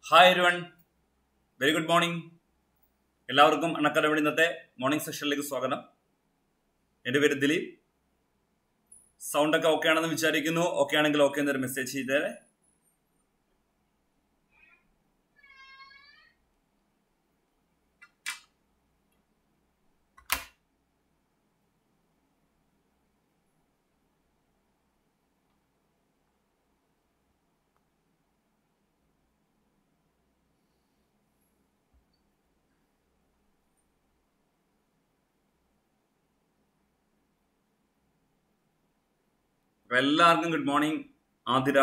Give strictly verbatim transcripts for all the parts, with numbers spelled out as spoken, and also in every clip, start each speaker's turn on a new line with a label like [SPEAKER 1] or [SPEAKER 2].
[SPEAKER 1] Hi everyone, very good morning. എല്ലാവർക്കും അൺഅക്കാദമിയുടെ ഇന്നത്തെ മോർണിംഗ് സെഷനിലേക്ക് സ്വാഗതം. എൻ്റെ പേര് ദിലീപ്. സൗണ്ടൊക്കെ ഓക്കെ ആണെന്ന് വിചാരിക്കുന്നു. ഓക്കെ ആണെങ്കിൽ ഓക്കെ എന്നൊരു മെസ്സേജ് ചെയ്തേരെ. എല്ലാവർക്കും ഗുഡ് മോർണിംഗ്. ആതിര,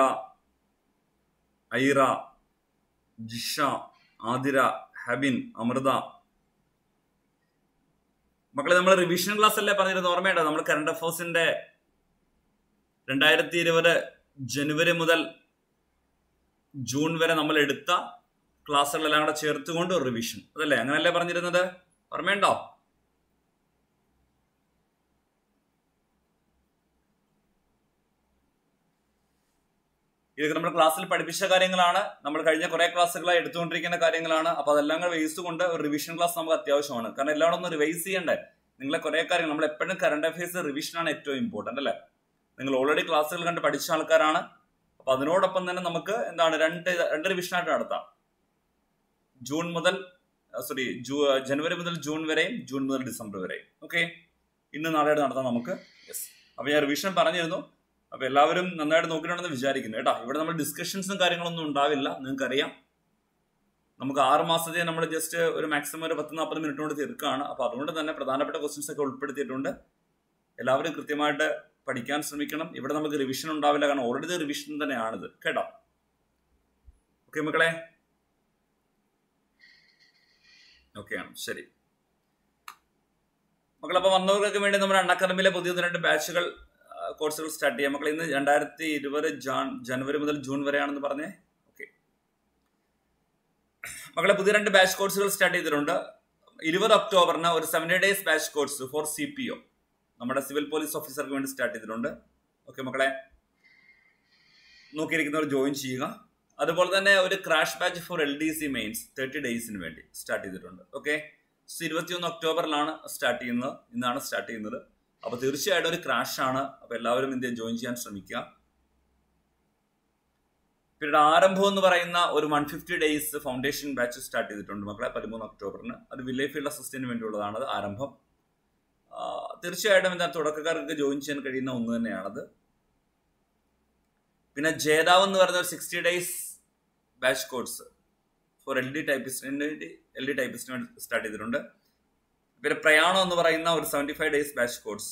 [SPEAKER 1] ഐറ, ജിഷ, ആതിര, ഹബിൻ, അമൃത. മക്കളെ, നമ്മൾ റിവിഷൻ ക്ലാസ് അല്ലേ പറഞ്ഞിരുന്നത്? ഓർമ്മയുണ്ടോ? നമ്മൾ കറണ്ട് അഫയേഴ്സിന്റെ രണ്ടായിരത്തി ഇരുപത് ജനുവരി മുതൽ ജൂൺ വരെ നമ്മൾ എടുത്ത ക്ലാസ്സുകളെല്ലാം കൂടെ ചേർത്തുകൊണ്ട് റിവിഷൻ, അതല്ലേ? അങ്ങനെയല്ലേ പറഞ്ഞിരുന്നത്? ഓർമ്മയുണ്ടോ? ഇതൊക്കെ നമ്മൾ ക്ലാസ്സിൽ പഠിപ്പിച്ച കാര്യങ്ങളാണ്. നമ്മൾ കഴിഞ്ഞ കുറെ ക്ലാസ്സുകളായി എടുത്തുകൊണ്ടിരിക്കുന്ന കാര്യങ്ങളാണ്. അപ്പൊ അതെല്ലാം കൂടെ വേസ്റ്റ് കൊണ്ട് ഒരു റിവിഷൻ ക്ലാസ് നമുക്ക് അത്യാവശ്യമാണ്. കാരണം എല്ലാവരും ഒന്ന് റിവൈസ് ചെയ്യണ്ടേ നിങ്ങളെ കുറെ കാര്യങ്ങൾ. നമ്മൾ എപ്പോഴും കറണ്ട് അഫയേഴ്സ് റിവിഷനാണ് ഏറ്റവും ഇമ്പോർട്ടന്റ്, അല്ലേ? നിങ്ങൾ ഓൾറെഡി ക്ലാസ്സുകൾ കണ്ട് പഠിച്ച ആൾക്കാരാണ്. അപ്പൊ അതിനോടൊപ്പം തന്നെ നമുക്ക് എന്താണ് രണ്ട് രണ്ട് റിവിഷനായിട്ട് നടത്താം. ജൂൺ മുതൽ സോറി ജനുവരി മുതൽ ജൂൺ വരെയും ജൂൺ മുതൽ ഡിസംബർ വരെയും. ഓക്കെ, ഇന്ന് നാളെയായിട്ട് നടത്താം നമുക്ക്. യെസ്, അപ്പൊ ഞാൻ റിവിഷൻ പറഞ്ഞിരുന്നു. അപ്പൊ എല്ലാവരും നന്നായിട്ട് നോക്കിയിട്ടുണ്ടെന്ന് വിചാരിക്കുന്നു കേട്ടോ. ഇവിടെ നമ്മൾ ഡിസ്കഷൻസും കാര്യങ്ങളൊന്നും ഉണ്ടാവില്ല, നിങ്ങൾക്കറിയാം. നമുക്ക് ആറ് മാസത്തെ നമ്മൾ ജസ്റ്റ് ഒരു മാക്സിമം ഒരു പത്ത് നാൽപ്പത് മിനിറ്റ് കൊണ്ട് തീർക്കുകയാണ്. അപ്പൊ അതുകൊണ്ട് തന്നെ പ്രധാനപ്പെട്ട ക്വസ്റ്റ്യൻസ് ഒക്കെ ഉൾപ്പെടുത്തിയിട്ടുണ്ട്. എല്ലാവരും കൃത്യമായിട്ട് പഠിക്കാൻ ശ്രമിക്കണം. ഇവിടെ നമുക്ക് റിവിഷൻ ഉണ്ടാവില്ല, കാരണം ഓൾറെഡി റിവിഷൻ തന്നെയാണിത് കേട്ടോ. ഓക്കെ മക്കളെ, ഓക്കെ ആണ്, ശരി മക്കളെ. അപ്പൊ വന്നവർക്കൊക്കെ വേണ്ടി നമ്മുടെ അൺഅക്കാദമിയിലെ പുതിയ രണ്ട് ബാച്ചുകൾ കോഴ്സുകൾ സ്റ്റാർട്ട് ചെയ്യാം മക്കളെ. ഇന്ന് രണ്ടായിരത്തി ഇരുപത് ജനുവരി മുതൽ ജൂൺ വരെയാണെന്ന് പറഞ്ഞേ. ഓക്കെ മക്കളെ, പുതിയ രണ്ട് ബാച്ച് കോഴ്സുകൾ സ്റ്റാർട്ട് ചെയ്തിട്ടുണ്ട്. ഇരുപത് ഒക്ടോബറിന് ഒരു seventy days batch course for C P O നമ്മുടെ സിവിൽ പോലീസ് ഓഫീസർക്ക് വേണ്ടി സ്റ്റാർട്ട് ചെയ്തിട്ടുണ്ട്. ഓക്കെ മക്കളെ, നോക്കിയിരിക്കുന്നവർ ജോയിൻ ചെയ്യുക. അതുപോലെ തന്നെ ഒരു crash batch for L D C mains thirty ഡേയ്സിന് വേണ്ടി സ്റ്റാർട്ട് ചെയ്തിട്ടുണ്ട്. ഓക്കെ, ഇരുപത്തിയൊന്ന് ഒക്ടോബറിലാണ് സ്റ്റാർട്ട് ചെയ്യുന്നത്. ഇന്നാണ് സ്റ്റാർട്ട് ചെയ്യുന്നത്. അപ്പൊ തീർച്ചയായിട്ടും ഒരു ക്രാഷ് ആണ്. അപ്പൊ എല്ലാവരും ഇന്ത്യ ജോയിൻ ചെയ്യാൻ ശ്രമിക്കുക. പിന്നീട് ആരംഭം എന്ന് പറയുന്ന ഒരു one fifty days foundation batch start ചെയ്തിട്ടുണ്ട് മക്കളെ, പതിമൂന്ന് ഒക്ടോബറിന്. അത് വില്ലേജ് ഫീൽഡ് അസിസ്റ്റന്റിന് വേണ്ടിയുള്ളതാണ് ആരംഭം. തീർച്ചയായിട്ടും എന്താ തുടക്കക്കാർക്ക് ജോയിൻ ചെയ്യാൻ കഴിയുന്ന ഒന്ന് തന്നെയാണത്. പിന്നെ ജേതാവ് എന്ന് പറയുന്ന ഒരു sixty days batch course for L D ടൈപ്പിസ്റ്റിന് വേണ്ടി എൽ ഡി ടൈപ്പിസ്റ്റിന് വേണ്ടി സ്റ്റാർട്ട് ചെയ്തിട്ടുണ്ട്. പിന്നെ പ്രയാണം എന്ന് പറയുന്ന ഒരു seventy five days batch course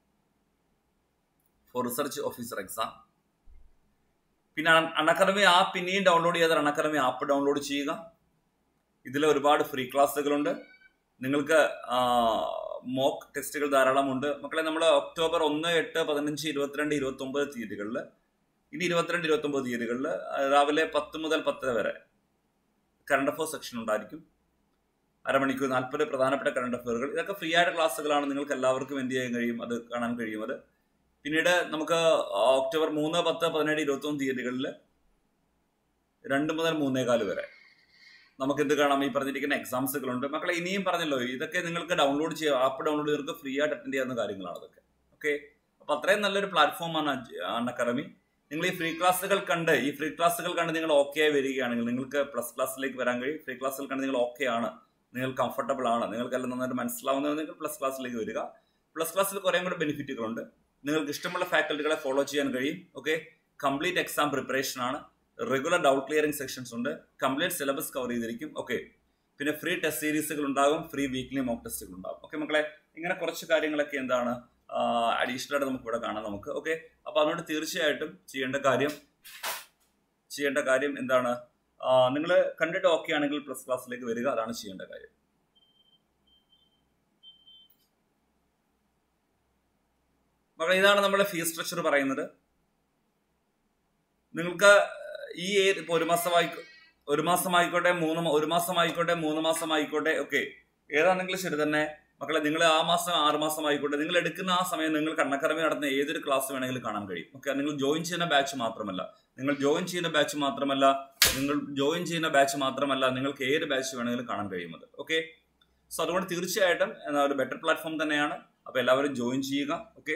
[SPEAKER 1] for research officer exam. പിന്നെ അൺഅക്കാദമി ആപ്പ് ഇനിയും ഡൗൺലോഡ് ചെയ്താൽ അൺഅക്കാദമി ആപ്പ് ഡൗൺലോഡ് ചെയ്യുക. ഇതിൽ ഒരുപാട് ഫ്രീ ക്ലാസ്സുകളുണ്ട്. നിങ്ങൾക്ക് മോക്ക് ടെസ്റ്റുകൾ ധാരാളമുണ്ട് മക്കളെ. നമ്മൾ ഒക്ടോബർ ഒന്ന്, എട്ട്, പതിനഞ്ച്, ഇരുപത്തിരണ്ട്, ഇരുപത്തി ഒമ്പത് തീയതികളിൽ, ഇനി ഇരുപത്തിരണ്ട് ഇരുപത്തി ഒമ്പത് തീയതികളിൽ രാവിലെ പത്ത് മുതൽ പത്തര വരെ കറണ്ട് അഫയേഴ്സ് സെക്ഷൻ ഉണ്ടായിരിക്കും. അരമണിക്കൂർ നാൽപ്പത് പ്രധാനപ്പെട്ട കറണ്ട് അഫയറുകൾ. ഇതൊക്കെ ഫ്രീ ആയിട്ട് ക്ലാസ്സുകളാണ്. നിങ്ങൾക്ക് എല്ലാവർക്കും എന്ത് ചെയ്യാൻ കഴിയും, അത് കാണാൻ കഴിയും. അത് പിന്നീട് നമുക്ക് ഒക്ടോബർ മൂന്ന്, പത്ത്, പതിനേഴ്, ഇരുപത്തി ഒന്ന് തീയതികളിൽ രണ്ട് മുതൽ മൂന്നേകാല് വരെ നമുക്ക് എന്ത് കാണാം, ഈ പറഞ്ഞിരിക്കുന്ന എക്സാംസുകളുണ്ട് മക്കളെ. ഇനിയും പറഞ്ഞല്ലോ, ഇതൊക്കെ നിങ്ങൾക്ക് ഡൗൺലോഡ് ചെയ്യാം. ആപ്പ് ഡൗൺലോഡ് ചെയ്തവർക്ക് ഫ്രീ ആയിട്ട് അറ്റൻഡ് ചെയ്യാവുന്ന കാര്യങ്ങളാണ് അതൊക്കെ. ഓക്കെ, അപ്പൊ അത്രയും നല്ലൊരു പ്ലാറ്റ്ഫോമാണ് അൺഅക്കാദമി. നിങ്ങൾ ഈ ഫ്രീ ക്ലാസ്സുകൾ കണ്ട് ഈ ഫ്രീ ക്ലാസ്സുകൾ കണ്ട് നിങ്ങൾ ഓക്കെ ആയി വരികയാണെങ്കിൽ നിങ്ങൾക്ക് പ്ലസ് ക്ലാസ്സിലേക്ക് വരാൻ കഴിയും. ഫ്രീ ക്ലാസ്സുകൾ കണ്ട് നിങ്ങൾ ഓക്കെ ആണ്, നിങ്ങൾ കംഫർട്ടബിൾ ആണ്, നിങ്ങൾക്കെല്ലാം നന്നായിട്ട് മനസ്സിലാവുന്നത് നിങ്ങൾ പ്ലസ് ക്ലാസ്സിലേക്ക് വരിക. പ്ലസ് ക്ലാസ്സിൽ കുറേ കൂടെ ബെനിഫിറ്റുകളുണ്ട്. നിങ്ങൾക്ക് ഇഷ്ടമുള്ള ഫാക്കൽറ്റികളെ ഫോളോ ചെയ്യാൻ കഴിയും. ഓക്കെ, കംപ്ലീറ്റ് എക്സാം പ്രിപ്പറേഷൻ ആണ്. റെഗുലർ ഡൗട്ട് ക്ലിയറിംഗ് സെക്ഷൻസ് ഉണ്ട്. കംപ്ലീറ്റ് സിലബസ് കവർ ചെയ്തിരിക്കും. ഓക്കെ, പിന്നെ ഫ്രീ ടെസ്റ്റ് സീരീസുകൾ ഉണ്ടാകും. ഫ്രീ വീക്ക്ലി മോക്ക് ടെസ്റ്റുകൾ ഉണ്ടാകും. ഓക്കെ മക്കളെ, ഇങ്ങനെ കുറച്ച് കാര്യങ്ങളൊക്കെ എന്താണ് അഡീഷണൽ ആയിട്ട് നമുക്ക് ഇവിടെ കാണാം നമുക്ക്. ഓക്കെ, അപ്പൊ അതുകൊണ്ട് തീർച്ചയായിട്ടും ചെയ്യേണ്ട കാര്യം ചെയ്യേണ്ട കാര്യം എന്താണ്, നിങ്ങൾ കണ്ടിട്ട് ഓക്കെ ആണെങ്കിൽ പ്ലസ് ക്ലാസ്സിലേക്ക് വരിക. അതാണ് ചെയ്യേണ്ട കാര്യം. മക്കളെ, ഇതാണ് നമ്മുടെ ഫീസ് സ്ട്രക്ചർ പറയുന്നത്. നിങ്ങൾക്ക് ഈ ഇപ്പൊ ഒരു മാസമായി ഒരു മാസമായിക്കോട്ടെ മൂന്ന് ഒരു മാസമായിക്കോട്ടെ മൂന്ന് മാസമായിക്കോട്ടെ ഓക്കെ, ഏതാണെങ്കിലും ശരി തന്നെ മക്കളെ നിങ്ങൾ ആ മാസം ആറ് മാസം ആയിക്കോട്ടെ, നിങ്ങൾ എടുക്കുന്ന ആ സമയം നിങ്ങൾക്ക് അൺഅക്കാദമി നടത്തുന്ന ഏതൊരു ക്ലാസ് വേണമെങ്കിലും കാണാൻ കഴിയും. ഓക്കെ, നിങ്ങൾ ജോയിൻ ചെയ്യുന്ന ബാച്ച് മാത്രമല്ല നിങ്ങൾ ജോയിൻ ചെയ്യുന്ന ബാച്ച് മാത്രമല്ല നിങ്ങൾ ജോയിൻ ചെയ്യുന്ന ബാച്ച് മാത്രമല്ല നിങ്ങൾക്ക് ഏത് ബാച്ച് വേണമെങ്കിലും കാണാൻ കഴിയുന്നത്. ഓക്കെ, സോ അതുകൊണ്ട് തീർച്ചയായിട്ടും ഒരു ബെറ്റർ പ്ലാറ്റ്ഫോം തന്നെയാണ്. അപ്പൊ എല്ലാവരും ജോയിൻ ചെയ്യുക. ഓക്കെ,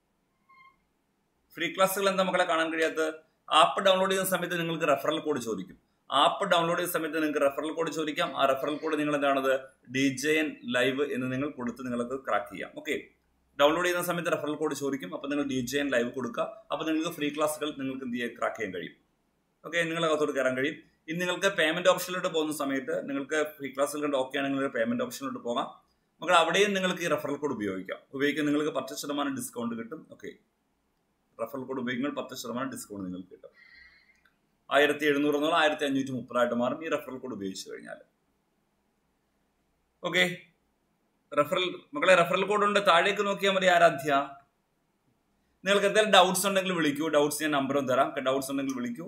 [SPEAKER 1] ഫ്രീ ക്ലാസ്സുകൾ എന്താ മക്കളെ കാണാൻ കഴിയാത്തത്? ആപ്പ് ഡൗൺലോഡ് ചെയ്യുന്ന സമയത്ത് നിങ്ങൾക്ക് റെഫറൽ കോഡ് ചോദിക്കും. ആപ്പ് ഡൗൺലോഡ് ചെയ്യുന്ന സമയത്ത് നിങ്ങൾക്ക് റെഫറൽ കോഡ് ചോദിക്കാം. ആ റെഫറൽ കോഡ് നിങ്ങൾ എന്താണത് ഡി ജെ എൻ ലൈവ് എന്ന് നിങ്ങൾ കൊടുത്ത് നിങ്ങൾക്ക് ക്രാക്ക് ചെയ്യാം. ഓക്കെ, ഡൗൺലോഡ് ചെയ്യുന്ന സമയത്ത് റെഫറൽ കോഡ് ചോദിക്കും. അപ്പോൾ നിങ്ങൾ ഡി ജെ എൻ ലൈവ് കൊടുക്കുക. അപ്പോൾ നിങ്ങൾക്ക് ഫ്രീ ക്ലാസ്സുകൾ നിങ്ങൾക്ക് എന്ത് ചെയ്യാൻ ക്രാക്ക് ചെയ്യാൻ കഴിയും. ഓക്കെ, നിങ്ങളെ അകത്തോട്ട് കയറാൻ കഴിയും. ഇനി നിങ്ങൾക്ക് പേയ്മെന്റ് ഓപ്ഷനിലോട്ട് പോകുന്ന സമയത്ത് നിങ്ങൾക്ക് ഫ്രീ ക്ലാസ്സുകൾ കണ്ട് ഓക്കെ ആണെങ്കിൽ പേയ്മെന്റ് ഓപ്ഷനിലോട്ട് പോകാം. മക്കൾ അവിടെയും നിങ്ങൾക്ക് ഈ റെഫറൽ കോഡ് ഉപയോഗിക്കാം. ഉപയോഗിക്കാൻ നിങ്ങൾക്ക് പത്ത് ശതമാനം ഡിസ്കൗണ്ട് കിട്ടും. ഓക്കെ, റെഫറൽ കോഡ് ഉപയോഗിക്കുമ്പോൾ പത്ത് ശതമാനം ഡിസ്കൗണ്ട് നിങ്ങൾക്ക് കിട്ടും. ആയിരത്തി എഴുന്നൂറ് എന്നുള്ള ആയിരത്തി അഞ്ഞൂറ്റി മുപ്പതായിട്ട് മാറും ഈ റെഫറൽ കോഡ് ഉപയോഗിച്ച് കഴിഞ്ഞാൽ. ഓക്കെ, റെഫറൽ മക്കളെ റെഫറൽ കോഡ് ഉണ്ട്, താഴേക്ക് നോക്കിയാൽ മതി. ആരാധ്യ, നിങ്ങൾക്ക് എന്തെങ്കിലും ഡൗട്ട്സ് ഉണ്ടെങ്കിൽ വിളിക്കൂ. ഡൗട്ട്സ് ഞാൻ നമ്പറും തരാം. ഡൗട്ട്സ് ഉണ്ടെങ്കിൽ വിളിക്കൂ.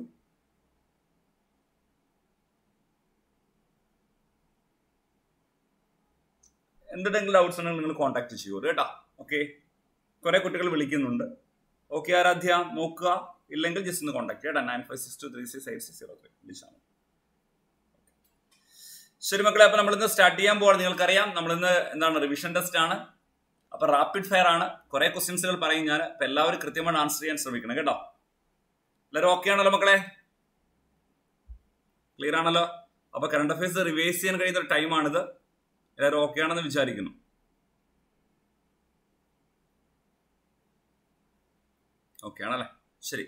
[SPEAKER 1] എന്തെങ്കിലും ഡൗട്ട്സ് ഉണ്ടെങ്കിൽ നിങ്ങൾ കോൺടാക്ട് ചെയ്യൂ കേട്ടോ. ഓക്കെ, കുറെ കുട്ടികൾ വിളിക്കുന്നുണ്ട്. ഓക്കെ ആരാധ്യ, നോക്കുക. ഇല്ലെങ്കിൽ ജസ്റ്റ് ഒന്ന് കോൺടാക്ട് ചെയ്യാം. Nine five six two three six eight six zero three വിളിച്ചാണ്. ശരി മക്കളെ, അപ്പൊ നമ്മളിന്ന് സ്റ്റാർട്ട് ചെയ്യാൻ പോവാണ്. നിങ്ങൾക്കറിയാം നമ്മളിന്ന് എന്താണ് റിവിഷൻ ടെസ്റ്റ് ആണ്. അപ്പൊ റാപ്പിഡ് ഫയർ ആണ്. കുറെ ക്വസ്റ്റ്യൻസുകൾ പറയും ഞാൻ. അപ്പൊ എല്ലാവരും കൃത്യമായി ആൻസർ ചെയ്യാൻ ശ്രമിക്കണം കേട്ടോ. എല്ലാവരും ഓക്കെ ആണല്ലോ മക്കളെ? ക്ലിയർ ആണല്ലോ? അപ്പൊ കറണ്ട് അഫയേഴ്സ് റിവൈസ് ചെയ്യാൻ കഴിയുന്ന ഒരു ടൈമാണിത്. എല്ലാവരും ഓക്കെ ആണെന്ന് വിചാരിക്കുന്നു. ഓക്കെ ആണല്ലേ? ശരി,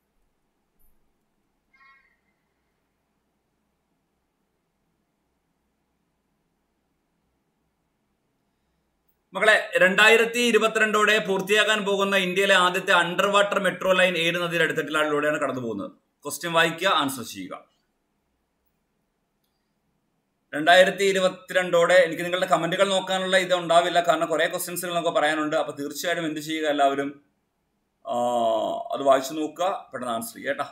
[SPEAKER 1] മക്കളെ രണ്ടായിരത്തി ഇരുപത്തിരണ്ടോടെ പൂർത്തിയാക്കാൻ പോകുന്ന ഇന്ത്യയിലെ ആദ്യത്തെ അണ്ടർ വാട്ടർ മെട്രോ ലൈൻ ഏത് നദിയുടെ അടിത്തട്ടിലൂടെയാണ് കടന്നു പോകുന്നത്? ക്വസ്റ്റ്യൻ വായിക്കുക, ആൻസർ ചെയ്യുക. രണ്ടായിരത്തി ഇരുപത്തിരണ്ടോടെ എനിക്ക് നിങ്ങളുടെ കമന്റുകൾ നോക്കാനുള്ള ഇത് ഉണ്ടാവില്ല, കാരണം കുറെ ക്വസ്റ്റ്യൻസുകൾ നമുക്ക് പറയാനുണ്ട്. അപ്പൊ തീർച്ചയായിട്ടും എന്ത് ചെയ്യുക, എല്ലാവരും അത് വായിച്ചു നോക്കുക, പെട്ടെന്ന് ആൻസർ ചെയ്യുക കേട്ടാ.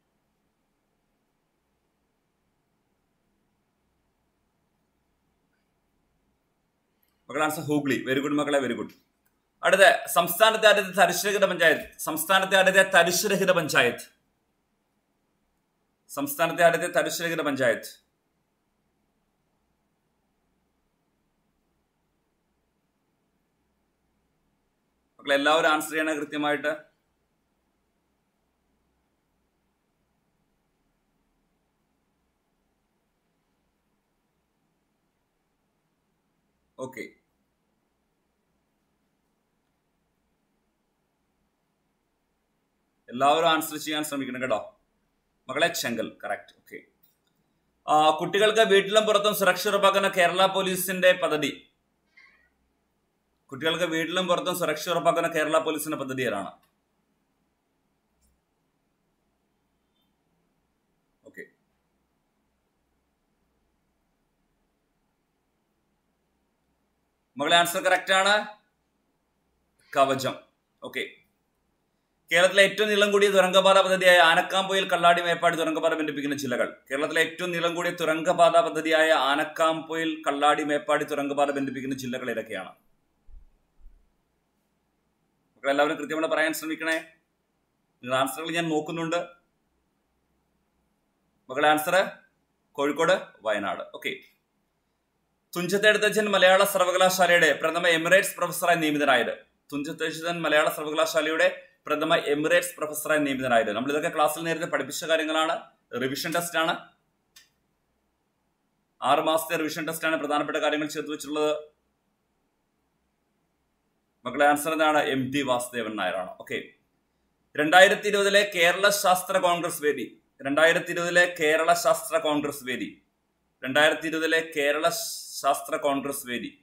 [SPEAKER 1] മക്കളെ ആൻസർ ഹൂഗ്ലി. വെരി ഗുഡ് മക്കളെ, വെരി ഗുഡ്. അടുത്ത സംസ്ഥാനത്തെ ആദ്യത്തെ തരിശുരഹിത പഞ്ചായത്ത്. സംസ്ഥാനത്തെ ആദ്യത്തെ തരിശുരഹിത പഞ്ചായത്ത്. സംസ്ഥാനത്തെ ആദ്യത്തെ തരിശുരഹിത പഞ്ചായത്ത്. മക്കളെ എല്ലാവരും ആൻസർ ചെയ്യണേ കൃത്യമായിട്ട്. ഓക്കെ, എല്ലാവരും ആൻസർ ചെയ്യാൻ ശ്രമിക്കണം കേട്ടോ മക്കളെ. ചെങ്കൽ കറക്റ്റ്. ഓക്കെ, കുട്ടികൾക്ക് വീട്ടിലും പുറത്തും സുരക്ഷ ഉറപ്പാക്കുന്ന കേരള പോലീസിന്റെ പദ്ധതി. കുട്ടികൾക്ക് വീട്ടിലും പുറത്തും സുരക്ഷ ഉറപ്പാക്കുന്ന കേരള പോലീസിന്റെ പദ്ധതി ഏതാണ്? ഓക്കെ, മകളെ ആൻസർ കറക്റ്റ് ആണ്, കവചം. ഓക്കെ, കേരളത്തിലെ ഏറ്റവും നീളം കൂടിയ തുരങ്കപാത പദ്ധതിയായ ആനക്കാംപൊയിൽ കള്ളാടി മേപ്പാടി തുരങ്കപാത ബന്ധിപ്പിക്കുന്ന ജില്ലകൾ. കേരളത്തിലെ ഏറ്റവും നീളം കൂടിയ തുരങ്കപാത പദ്ധതിയായ ആനക്കാംപൊയിൽ കള്ളാടി മേപ്പാടി തുരങ്കപാത ബന്ധിപ്പിക്കുന്ന ജില്ലകൾ ഏതൊക്കെയാണ്? എല്ലാവരും കൃത്യമായി പറയാൻ ശ്രമിക്കണേ. നിങ്ങളുടെ ആൻസറുകൾ ഞാൻ നോക്കുന്നുണ്ട്. മക്കളുടെ ആൻസർ കോഴിക്കോട്, വയനാട്. ഓക്കെ, തുഞ്ചത്ത് എഴുത്തച്ഛൻ മലയാള സർവകലാശാലയുടെ പ്രഥമ എമിറേറ്റ്സ് പ്രൊഫസറായി നിയമിതനായത്. തുഞ്ചത്ത് എഴുത്തച്ഛൻ മലയാള സർവകലാശാലയുടെ പ്രഥമ എമിറേറ്റ്സ് പ്രൊഫസറായി നിയമിതനായത്. നമ്മൾ ഇതൊക്കെ ക്ലാസ്സിൽ നേരത്തെ പഠിപ്പിച്ച കാര്യങ്ങളാണ്. റിവിഷൻ ടെസ്റ്റ് ആണ്. ആറ് മാസത്തെ റിവിഷൻ ടെസ്റ്റ് ആണ്. പ്രധാനപ്പെട്ട കാര്യങ്ങൾ ചേർത്ത് വെച്ചിട്ടുള്ളത്. മക്കളുടെ ആൻസർ എന്താണ്? എം ടി വാസുദേവൻ നായരാണ്. ഓക്കെ, രണ്ടായിരത്തി ഇരുപതിലെ കേരള ശാസ്ത്ര കോൺഗ്രസ് വേദി. രണ്ടായിരത്തി ഇരുപതിലെ കേരള ശാസ്ത്ര കോൺഗ്രസ് വേദി. രണ്ടായിരത്തി ഇരുപതിലെ കേരള ശാസ്ത്ര കോൺഗ്രസ് വേദി.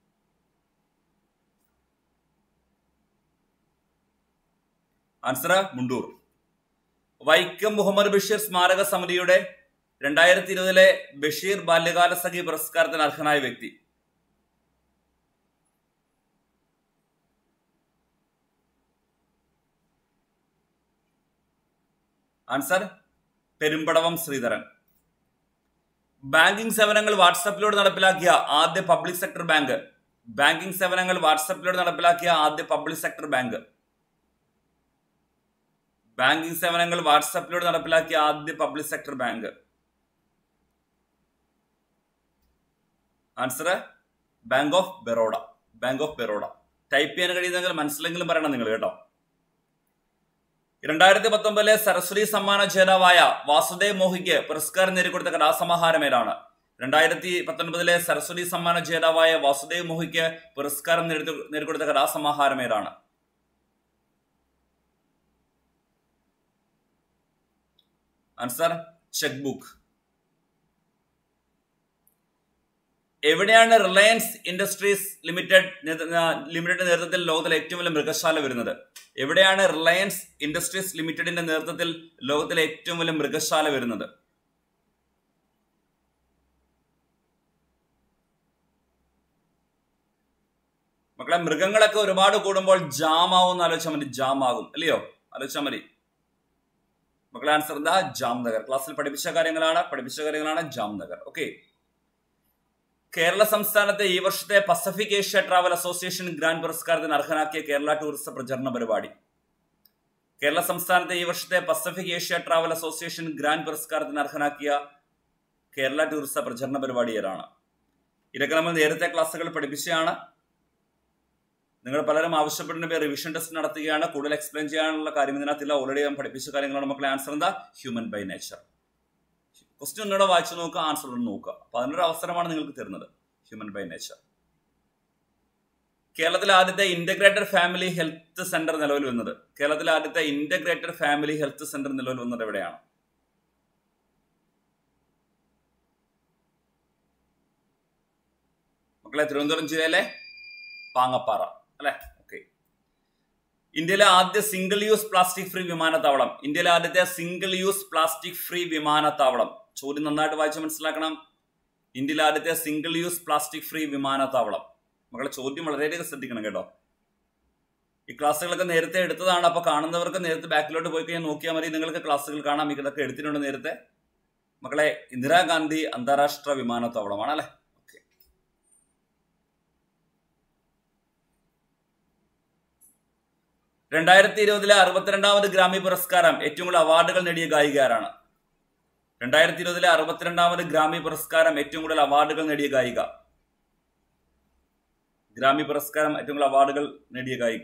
[SPEAKER 1] ആൻസർ മുണ്ടൂർ. വൈക്കം മുഹമ്മദ് ബഷീർ സ്മാരക സമിതിയുടെ രണ്ടായിരത്തി ഇരുപതിലെ ബഷീർ ബാല്യകാല സഖി പുരസ്കാരത്തിന് അർഹനായ വ്യക്തി. ആൻസർ പെരുമ്പടവം ശ്രീധരൻ. ബാങ്കിംഗ് സേവനങ്ങൾ വാട്സാപ്പിലൂടെ നടപ്പിലാക്കിയ ആദ്യ പബ്ലിക് സെക്ടർ ബാങ്ക്. ബാങ്കിംഗ് സേവനങ്ങൾ വാട്സപ്പിലൂടെ നടപ്പിലാക്കിയ ആദ്യ പബ്ലിക് സെക്ടർ ബാങ്ക്. ബാങ്കിംഗ് സേവനങ്ങൾ വാട്സപ്പിലൂടെ നടപ്പിലാക്കിയ ആദ്യ public sector bank. Answer bank of Baroda. Bank of Baroda. Type ചെയ്യാൻ കഴിയുന്നെങ്കിൽ മനസ്സിലെങ്കിലും പറയണം നിങ്ങൾ കേട്ടോ. രണ്ടായിരത്തി പത്തൊമ്പതിലെ സരസ്വതി സമ്മാന ജേതാവായ വാസുദേവ് മോഹിക്ക് പുരസ്കാരം നേടിക്കൊടുത്ത കലാസമാഹാരം ഏതാണ്? രണ്ടായിരത്തി പത്തൊൻപതിലെ സരസ്വതി സമ്മാന ജേതാവായ വാസുദേവ് മോഹിക്ക് പുരസ്കാരം നേടിക്കൊടുത്ത കലാസമാഹാരം ഏതാണ്? Answer check book. എവിടെയാണ് റിലയൻസ് ഇൻഡസ്ട്രീസ് ലിമിറ്റഡ് ലിമിറ്റഡിന്റെ നേതൃത്വത്തിൽ ലോകത്തിലെ ഏറ്റവും വലിയ മൃഗശാല വരുന്നത്? എവിടെയാണ് റിലയൻസ് ഇൻഡസ്ട്രീസ് ലിമിറ്റഡിന്റെ നേതൃത്വത്തിൽ ലോകത്തിലെ ഏറ്റവും വലിയ മൃഗശാല വരുന്നത്? മക്കളെ, മൃഗങ്ങളൊക്കെ ഒരുപാട് കൂടുമ്പോൾ ജാം ആവും എന്ന് ആലോചിച്ചാൽ മതി. ജാം ആകും, അല്ലയോ? ആലോചിച്ചാൽ മതി. മക്കളെ, ആൻസർ എന്താ? ജാംനഗർ. ക്ലാസ്സിൽ പഠിപ്പിച്ച കാര്യങ്ങളാണ് പഠിപ്പിച്ച കാര്യങ്ങളാണ് ജാംനഗർ. ഓക്കെ. കേരള സംസ്ഥാനത്തെ ഈ വർഷത്തെ Pacific Asia travel association grand പുരസ്കാരത്തിന് അർഹനാക്കിയ കേരള ടൂറിസം പ്രചരണ പരിപാടി. കേരള സംസ്ഥാനത്തെ ഈ വർഷത്തെ Pacific Asia travel association grand പുരസ്കാരത്തിന് അർഹനാക്കിയ കേരള ടൂറിസം പ്രചരണ പരിപാടി ഏതാണ്? ഇതൊക്കെ നമ്മൾ നേരത്തെ ക്ലാസ്സുകൾ പഠിപ്പിച്ചതാണ്. നിങ്ങൾ പലരും ആവശ്യപ്പെടുന്ന റിവിഷൻ ടെസ്റ്റ് നടത്തുകയാണ്. കൂടുതൽ എക്സ്പ്ലെയിൻ ചെയ്യാനുള്ള കാര്യം ഇതിനകത്തില്ല. ഓൾറെഡി ഞാൻ പഠിപ്പിച്ച കാര്യങ്ങളാണ്. മക്കളെ, ആൻസർ എന്താ? Human by nature. ക്വസ്റ്റ്യൻ ഒന്നുകൂടെ വായിച്ചു നോക്കുക, ആൻസർ ഒന്ന് നോക്കുക. അപ്പൊ അതിനൊരു അവസരമാണ് നിങ്ങൾക്ക് തരുന്നത്. Human by nature. കേരളത്തിലെ ആദ്യത്തെ ഇന്റഗ്രേറ്റഡ് ഫാമിലി ഹെൽത്ത് സെന്റർ നിലവിൽ വന്നത്? കേരളത്തിലെ ആദ്യത്തെ ഇന്റഗ്രേറ്റഡ് ഫാമിലി ഹെൽത്ത് സെന്റർ നിലവിൽ വന്നത് എവിടെയാണ്? മക്കളെ, തിരുവനന്തപുരം ജില്ലയിലെ പാങ്ങപ്പാറ അല്ലെ? ഓക്കെ. ഇന്ത്യയിലെ ആദ്യ സിംഗിൾ യൂസ് പ്ലാസ്റ്റിക് ഫ്രീ വിമാനത്താവളം. ഇന്ത്യയിലെ ആദ്യത്തെ സിംഗിൾ യൂസ് പ്ലാസ്റ്റിക് ഫ്രീ വിമാനത്താവളം. ചോദ്യം നന്നായിട്ട് വായിച്ച് മനസ്സിലാക്കണം. ഇന്ത്യയിലെ ആദ്യത്തെ സിംഗിൾ യൂസ് പ്ലാസ്റ്റിക് ഫ്രീ വിമാനത്താവളം. മക്കളെ, ചോദ്യം വളരെയധികം ശ്രദ്ധിക്കണം കേട്ടോ. ഈ ക്ലാസ്സുകളൊക്കെ നേരത്തെ എടുത്തതാണ്. അപ്പൊ കാണുന്നവർക്ക് നേരത്തെ ബാക്കിലോട്ട് പോയി കഴിഞ്ഞാൽ നോക്കിയാൽ മതി. നിങ്ങൾക്ക് ക്ലാസ്സുകൾ കാണാം. ഇതൊക്കെ എടുത്തിട്ടുണ്ട് നേരത്തെ. മക്കളെ, ഇന്ദിരാഗാന്ധി അന്താരാഷ്ട്ര വിമാനത്താവളമാണ് അല്ലെ? രണ്ടായിരത്തി ഇരുപതിലെ അറുപത്തിരണ്ടാമത് ഗ്രാമി പുരസ്കാരം ഏറ്റവും കൂടുതൽ അവാർഡുകൾ നേടിയ ഗായിക ആരാണ്? രണ്ടായിരത്തി ഇരുപതിലെ അറുപത്തിരണ്ടാമത് ഗ്രാമി പുരസ്കാരം ഏറ്റവും കൂടുതൽ അവാർഡുകൾ നേടിയ ഗായിക. ഗ്രാമി പുരസ്കാരം ഏറ്റവും കൂടുതൽ അവാർഡുകൾ നേടിയ ഗായിക.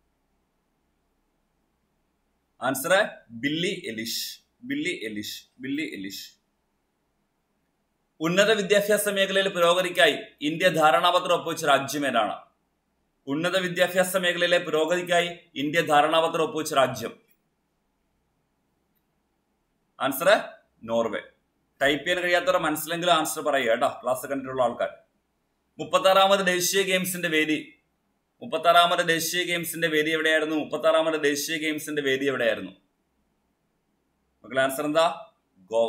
[SPEAKER 1] Answer Billie Eilish. Billie Eilish. Billie Eilish. ഉന്നത വിദ്യാഭ്യാസ മേഖലയിൽ പുരോഗതിക്കായി ഇന്ത്യ ധാരണാപത്രം ഒപ്പുവെച്ച രാജ്യം ഏതാണ്? ഉന്നത വിദ്യാഭ്യാസ മേഖലയിലെ പുരോഗതിക്കായി ഇന്ത്യ ധാരണാപത്രം ഒപ്പുവെച്ച രാജ്യം. Answer Norway. ടൈപ്പ് ചെയ്യാൻ കഴിയാത്തവർ മനസ്സിലെങ്കിലും ആൻസർ പറയുക കേട്ടോ, ക്ലാസ് കണ്ടിട്ടുള്ള ആൾക്കാർ. മുപ്പത്തി ആറാമത് ദേശീയ ഗെയിംസിന്റെ വേദി. മുപ്പത്തി ആറാമത് ദേശീയ ഗെയിംസിന്റെ വേദി എവിടെയായിരുന്നു? മുപ്പത്തി ആറാമത് ദേശീയ ഗെയിംസിന്റെ വേദി എവിടെയായിരുന്നു? മക്കളെ, ആൻസർ എന്താ? ഗോവ.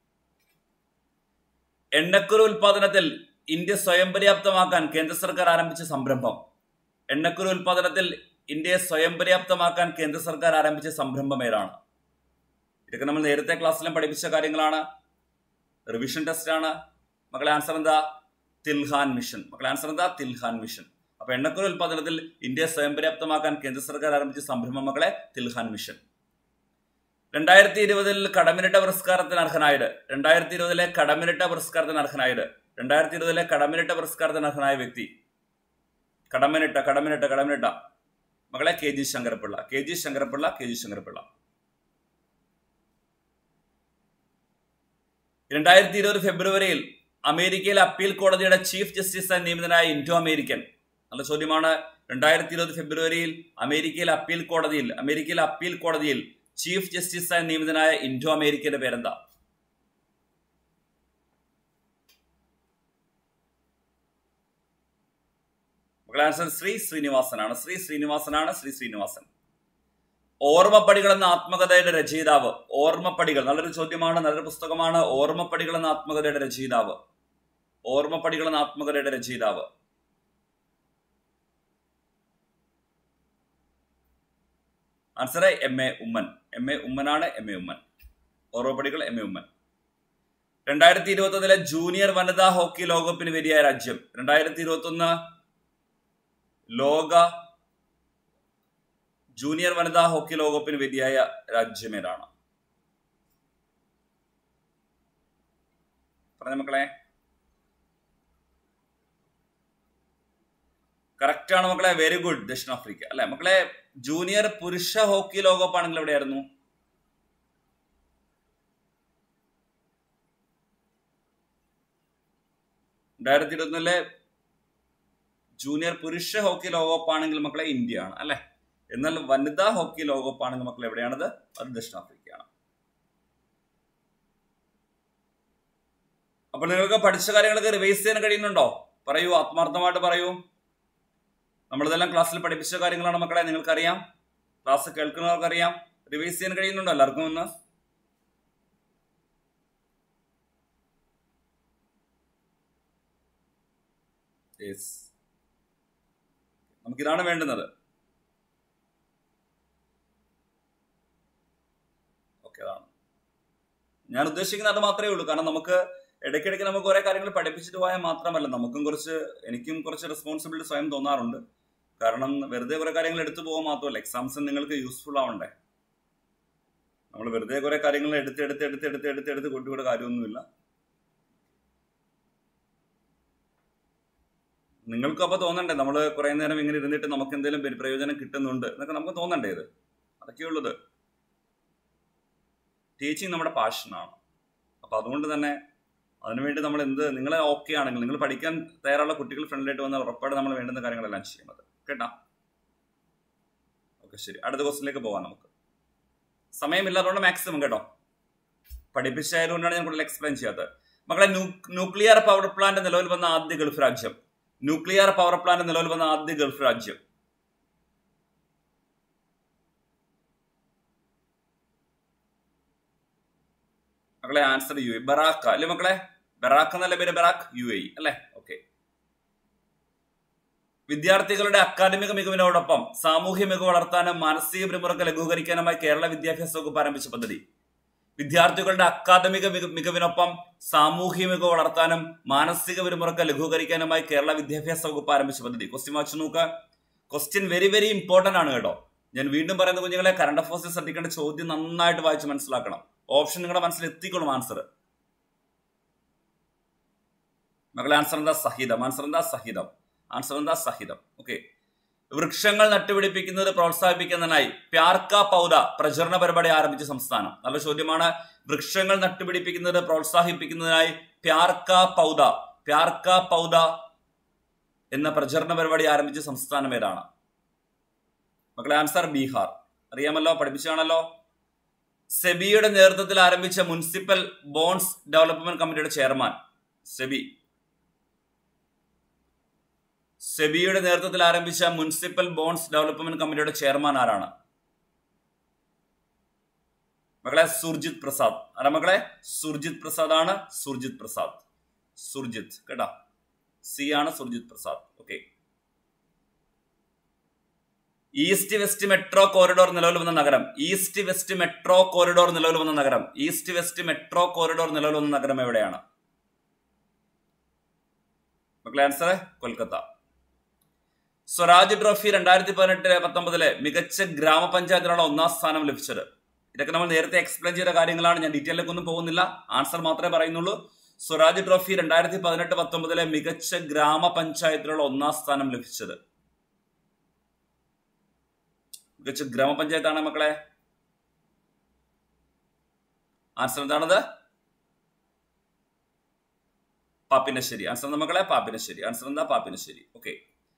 [SPEAKER 1] എണ്ണക്കുരു ഉൽപാദനത്തിൽ ഇന്ത്യ സ്വയം പര്യാപ്തമാക്കാൻ കേന്ദ്ര സർക്കാർ ആരംഭിച്ച സംരംഭം. എണ്ണക്കുരു ഉൽപാദനത്തിൽ ഇന്ത്യയെ സ്വയം പര്യാപ്തമാക്കാൻ കേന്ദ്ര സർക്കാർ ആരംഭിച്ച സംരംഭം ഏതാണ്? ഇതൊക്കെ നമ്മൾ നേരത്തെ ക്ലാസ്സിലും പഠിപ്പിച്ച കാര്യങ്ങളാണ്. റിവിഷൻ ടെസ്റ്റ് ആണ്. മക്കളെ, ആൻസർ എന്താ? തിൽഹാൻ മിഷൻ. മക്കളെ, ആൻസർ എന്താ? തിൽഹാൻ മിഷൻ. അപ്പൊ എണ്ണക്കുരു ഉൽപാദനത്തിൽ ഇന്ത്യയെ സ്വയം പര്യാപ്തമാക്കാൻ കേന്ദ്ര സർക്കാർ ആരംഭിച്ച സംരംഭം മക്കളെ തിൽഹാൻ മിഷൻ. രണ്ടായിരത്തി ഇരുപതിൽ കടമിനിട്ട പുരസ്കാരത്തിന് അർഹനായത്. രണ്ടായിരത്തി ഇരുപതിലെ കടമിനിട്ട പുരസ്കാരത്തിന് അർഹനായത്. രണ്ടായിരത്തി ഇരുപതിലെ കടമിനിട്ട പുരസ്കാരത്തിന് അർഹനായ വ്യക്തി. കടമിനിട്ട കടമിനിട്ട കടമിനിട്ട മകളെ K G Sankarapillai. K G Sankarapillai. K G Sankarapillai. രണ്ടായിരത്തി ഇരുപത് ഫെബ്രുവരിയിൽ അമേരിക്കയിലെ അപ്പീൽ കോടതിയുടെ ചീഫ് ജസ്റ്റിസായി നിയമിതനായ ഇൻഡോ അമേരിക്കൻ. നല്ല ചോദ്യമാണ്. രണ്ടായിരത്തി ഇരുപത് ഫെബ്രുവരിയിൽ അമേരിക്കയിലെ അപ്പീൽ കോടതിയിൽ അമേരിക്കയിലെ അപ്പീൽ കോടതിയിൽ ചീഫ് ജസ്റ്റിസായി നിയമിതനായ ഇൻഡോ അമേരിക്കയുടെ പേരെന്താ? ആൻസർ ശ്രീ ശ്രീനിവാസനാണ്. ശ്രീ ശ്രീനിവാസനാണ്. ശ്രീ ശ്രീനിവാസൻ. ഓർമ്മപ്പടികൾ എന്ന ആത്മകഥയുടെ രചയിതാവ്. ഓർമ്മപ്പടികൾ നല്ലൊരു ചോദ്യമാണ്, നല്ലൊരു പുസ്തകമാണ്. ഓർമ്മപ്പടികൾ എന്ന ആത്മകഥയുടെ രചയിതാവ്. ഓർമ്മപ്പടികൾ എന്ന ആത്മകഥയുടെ രചയിതാവ്. Answer M A Oommen. M A ഉമ്മനാണ്. M A Oommen. Ormappadikal M A Oommen. രണ്ടായിരത്തി ഇരുപത്തി ഒന്നിലെ ജൂനിയർ വനിതാ ഹോക്കി ലോകകപ്പിന് വേദിയായ രാജ്യം. രണ്ടായിരത്തി ഇരുപത്തി ഒന്ന് ലോക ജൂനിയർ വനിതാ ഹോക്കി ലോകകപ്പിന് വേദിയായ രാജ്യം ഏതാണ്? പറഞ്ഞ മക്കളെ. കറക്റ്റ് ആണ് മക്കളെ, വെരി ഗുഡ്, ദക്ഷിണാഫ്രിക്ക അല്ലെ മക്കളെ. ജൂനിയർ പുരുഷ ഹോക്കി ലോകകപ്പ് ആണെങ്കിൽ എവിടെയായിരുന്നു? രണ്ടായിരത്തി ഇരുപത്തിയൊന്നിലെ ജൂനിയർ പുരുഷ ഹോക്കി ലോകകപ്പ് ആണെങ്കിൽ മക്കളെ ഇന്ത്യ ആണ് അല്ലെ. എന്നാൽ വനിതാ ഹോക്കി ലോകകപ്പ് ആണെങ്കിൽ മക്കളെ എവിടെയാണത്? അത് ദക്ഷിണാഫ്രിക്കയാണ്. അപ്പോൾ നിങ്ങൾക്ക് പഠിച്ച കാര്യങ്ങളൊക്കെ റിവൈസ് ചെയ്യാൻ കഴിയുന്നുണ്ടോ? പറയൂ, ആത്മാർത്ഥമായിട്ട് പറയൂ. നമ്മളിതെല്ലാം ക്ലാസ്സിൽ പഠിപ്പിച്ച കാര്യങ്ങളാണ് മക്കളെ, നിങ്ങൾക്കറിയാം, ക്ലാസ് കേൾക്കുന്നവർക്കറിയാം. റിവൈസ് ചെയ്യാൻ കഴിയുന്നുണ്ടോ എല്ലാവർക്കും ഒന്ന്? യെസ്, നമുക്കിതാണ് വേണ്ടുന്നത്. ഓക്കെ, അതാണ് ഞാൻ ഉദ്ദേശിക്കുന്നത്. അത് മാത്രമേ ഉള്ളൂ. കാരണം നമുക്ക് ഇടയ്ക്കിടയ്ക്ക് നമുക്ക് കുറെ കാര്യങ്ങൾ പഠിപ്പിച്ചിട്ട് പോയാൽ മാത്രമല്ല, നമുക്കും കുറച്ച് എനിക്കും കുറച്ച് റെസ്പോൺസിബിലിറ്റി സ്വയം തോന്നാറുണ്ട്. കാരണം വെറുതെ കുറെ കാര്യങ്ങൾ എടുത്തു പോകാൻ മാത്രമല്ല, എക്സാംസിന് നിങ്ങൾക്ക് യൂസ്ഫുൾ ആവണ്ടേ. നമ്മൾ വെറുതെ കുറെ കാര്യങ്ങൾ എടുത്ത് എടുത്ത് എടുത്ത് എടുത്ത് എടുത്ത് എടുത്ത് കൊണ്ടുകൂടെ കാര്യമൊന്നുമില്ല. നിങ്ങൾക്ക് അപ്പോൾ തോന്നണ്ടേ നമ്മൾ കുറെ നേരം ഇങ്ങനെ ഇരുന്നിട്ട് നമുക്ക് എന്തെങ്കിലും പ്രയോജനം കിട്ടുന്നുണ്ട് എന്നൊക്കെ നമുക്ക് തോന്നണ്ടേ? ഇത് അതൊക്കെയുള്ളത്. ടീച്ചിങ് നമ്മുടെ പാഷനാണ്. അപ്പൊ അതുകൊണ്ട് തന്നെ അതിനുവേണ്ടി നമ്മൾ എന്ത്, നിങ്ങളെ ഓക്കെ ആണെങ്കിൽ, നിങ്ങൾ പഠിക്കാൻ തയ്യാറുള്ള കുട്ടികൾ ഫ്രണ്ടിലായിട്ട് വന്നാൽ ഉറപ്പായിട്ട് നമ്മൾ വേണ്ടുന്ന കാര്യങ്ങളെല്ലാം ചെയ്യുന്നത് കേട്ടാ. ഓക്കെ, ശരി, അടുത്ത ക്വസ്റ്റിനിലേക്ക് പോകാം. നമുക്ക് സമയമില്ലാത്തതുകൊണ്ട് മാക്സിമം കേട്ടോ പഠിപ്പിച്ചായതുകൊണ്ടാണ് ഞാൻ കൂടുതൽ എക്സ്പ്ലെയിൻ ചെയ്യാത്തത്. മക്കളെ, ന്യൂക്ലിയർ പവർ പ്ലാന്റ് നിലവിൽ വന്ന ആദ്യ ഗൾഫ് രാജ്യം. ന്യൂക്ലിയർ പവർ പ്ലാന്റ് നിലവിൽ വന്ന ആദ്യ ഗൾഫ് രാജ്യം. മക്കളെ ആൻസർ യു എ. ബറാക്ക അല്ലെ മക്കളെ? ബറാക്ക് എന്നല്ല പേര്, ബറാക്ക്, യു എ അല്ലെ. ഓക്കെ. വിദ്യാർത്ഥികളുടെ അക്കാദമിക മികവിനോടൊപ്പം സാമൂഹ്യ മികവ് വളർത്താനും മാനസിക പിരിമുറുക്കം ലഘൂകരിക്കാനുമായി കേരള വിദ്യാഭ്യാസ വകുപ്പ് ആരംഭിച്ച പദ്ധതി. വിദ്യാർത്ഥികളുടെ അക്കാദമിക മികവിനൊപ്പം സാമൂഹ്യ മികവ് വളർത്താനും മാനസിക പിരിമുറുക്കം ലഘൂകരിക്കാനുമായി കേരള വിദ്യാഭ്യാസ വകുപ്പ് ആരംഭിച്ച പദ്ധതി. ക്വസ്റ്റ്യൻ വായിച്ചു നോക്കുക. ക്വസ്റ്റ്യൻ വെരി വെരി ഇമ്പോർട്ടന്റ് ആണ് കേട്ടോ. ഞാൻ വീണ്ടും പറയുന്ന കുഞ്ഞുങ്ങളെ, കറണ്ട് അഫയേഴ്സിൽ ശ്രദ്ധിക്കേണ്ട ചോദ്യം നന്നായിട്ട് വായിച്ച് മനസ്സിലാക്കണം. ഓപ്ഷൻ നിങ്ങളുടെ മനസ്സിൽ എത്തിക്കോളും. ആൻസർ മക്കളെ, ആൻസർ എന്താ? സഹിതം. ആൻസർ എന്താ? സഹിതം. ആൻസർ എന്താ? സഹിതം. ഓക്കെ. വൃക്ഷങ്ങൾ നട്ടുപിടിപ്പിക്കുന്നത് പ്രോത്സാഹിപ്പിക്കുന്നതിനായി പ്യാർക്ക പൗദ പ്രചരണ പരിപാടി ആരംഭിച്ച സംസ്ഥാനം. നല്ല ചോദ്യമാണ്. വൃക്ഷങ്ങൾ നട്ടുപിടിപ്പിക്കുന്നത് പ്രോത്സാഹിപ്പിക്കുന്നതിനായി പ്യാർക്ക പൗദ പ്യാർക്ക പൗദ എന്ന പ്രചരണ പരിപാടി ആരംഭിച്ച സംസ്ഥാനം ഏതാണ്? മക്കളെ, ആൻസർ ബീഹാർ. അറിയാമല്ലോ, പഠിപ്പിച്ചാണല്ലോ. സെബിയുടെ നേതൃത്വത്തിൽ ആരംഭിച്ച മുനിസിപ്പൽ ബോണ്ട്സ് ഡെവലപ്മെന്റ് കമ്മിറ്റിയുടെ ചെയർമാൻ. സെബി സെബിയുടെ നേതൃത്വത്തിൽ ആരംഭിച്ച മുനിസിപ്പൽ ബോണ്ട്സ് ഡെവലപ്മെന്റ് കമ്മിറ്റിയുടെ ചെയർമാൻ ആരാണ്? മക്കളെ, സുർജിത് പ്രസാദ്. ആരാ മക്കളെ? സുർജിത് പ്രസാദ് ആണ്. സുർജിത് പ്രസാദ്. സുർജിത് കേട്ടാ, സി ആണ് Surjit Prasad. Okay. East west metro corridor നിലവിൽ വന്ന നഗരം. ഈസ്റ്റ് വെസ്റ്റ് മെട്രോ കോറിഡോർ നിലവിൽ വന്ന നഗരം. ഈസ്റ്റ് വെസ്റ്റ് മെട്രോ കോറിഡോർ നിലവിൽ വന്ന നഗരം എവിടെയാണ്? മക്കളെ, ആൻസർ കൊൽക്കത്ത. സ്വരാജ് ട്രോഫി രണ്ടായിരത്തി പതിനെട്ട് പത്തൊമ്പതിലെ മികച്ച ഗ്രാമപഞ്ചായത്തിനുള്ള ഒന്നാം സ്ഥാനം ലഭിച്ചത്. ഇതൊക്കെ നമ്മൾ നേരത്തെ എക്സ്പ്ലെയിൻ ചെയ്ത കാര്യങ്ങളാണ്. ഞാൻ ഡീറ്റെയിലേക്ക് ഒന്നും പോകുന്നില്ല, ആൻസർ മാത്രമേ പറയുന്നുള്ളൂ. സ്വരാജ് ട്രോഫി രണ്ടായിരത്തി പതിനെട്ട് പത്തൊമ്പതിലെ മികച്ച ഗ്രാമപഞ്ചായത്തിനുള്ള ഒന്നാം സ്ഥാനം ലഭിച്ചത്. മികച്ച ഗ്രാമപഞ്ചായത്താണ് മക്കളെ. ആൻസർ എന്താണത്? പാപ്പിനശ്ശേരി. ആൻസർ എന്താ മക്കളെ? പാപ്പിനശ്ശേരി. ആൻസർ എന്താ? പാപ്പിനശ്ശേരി. ഓക്കെ.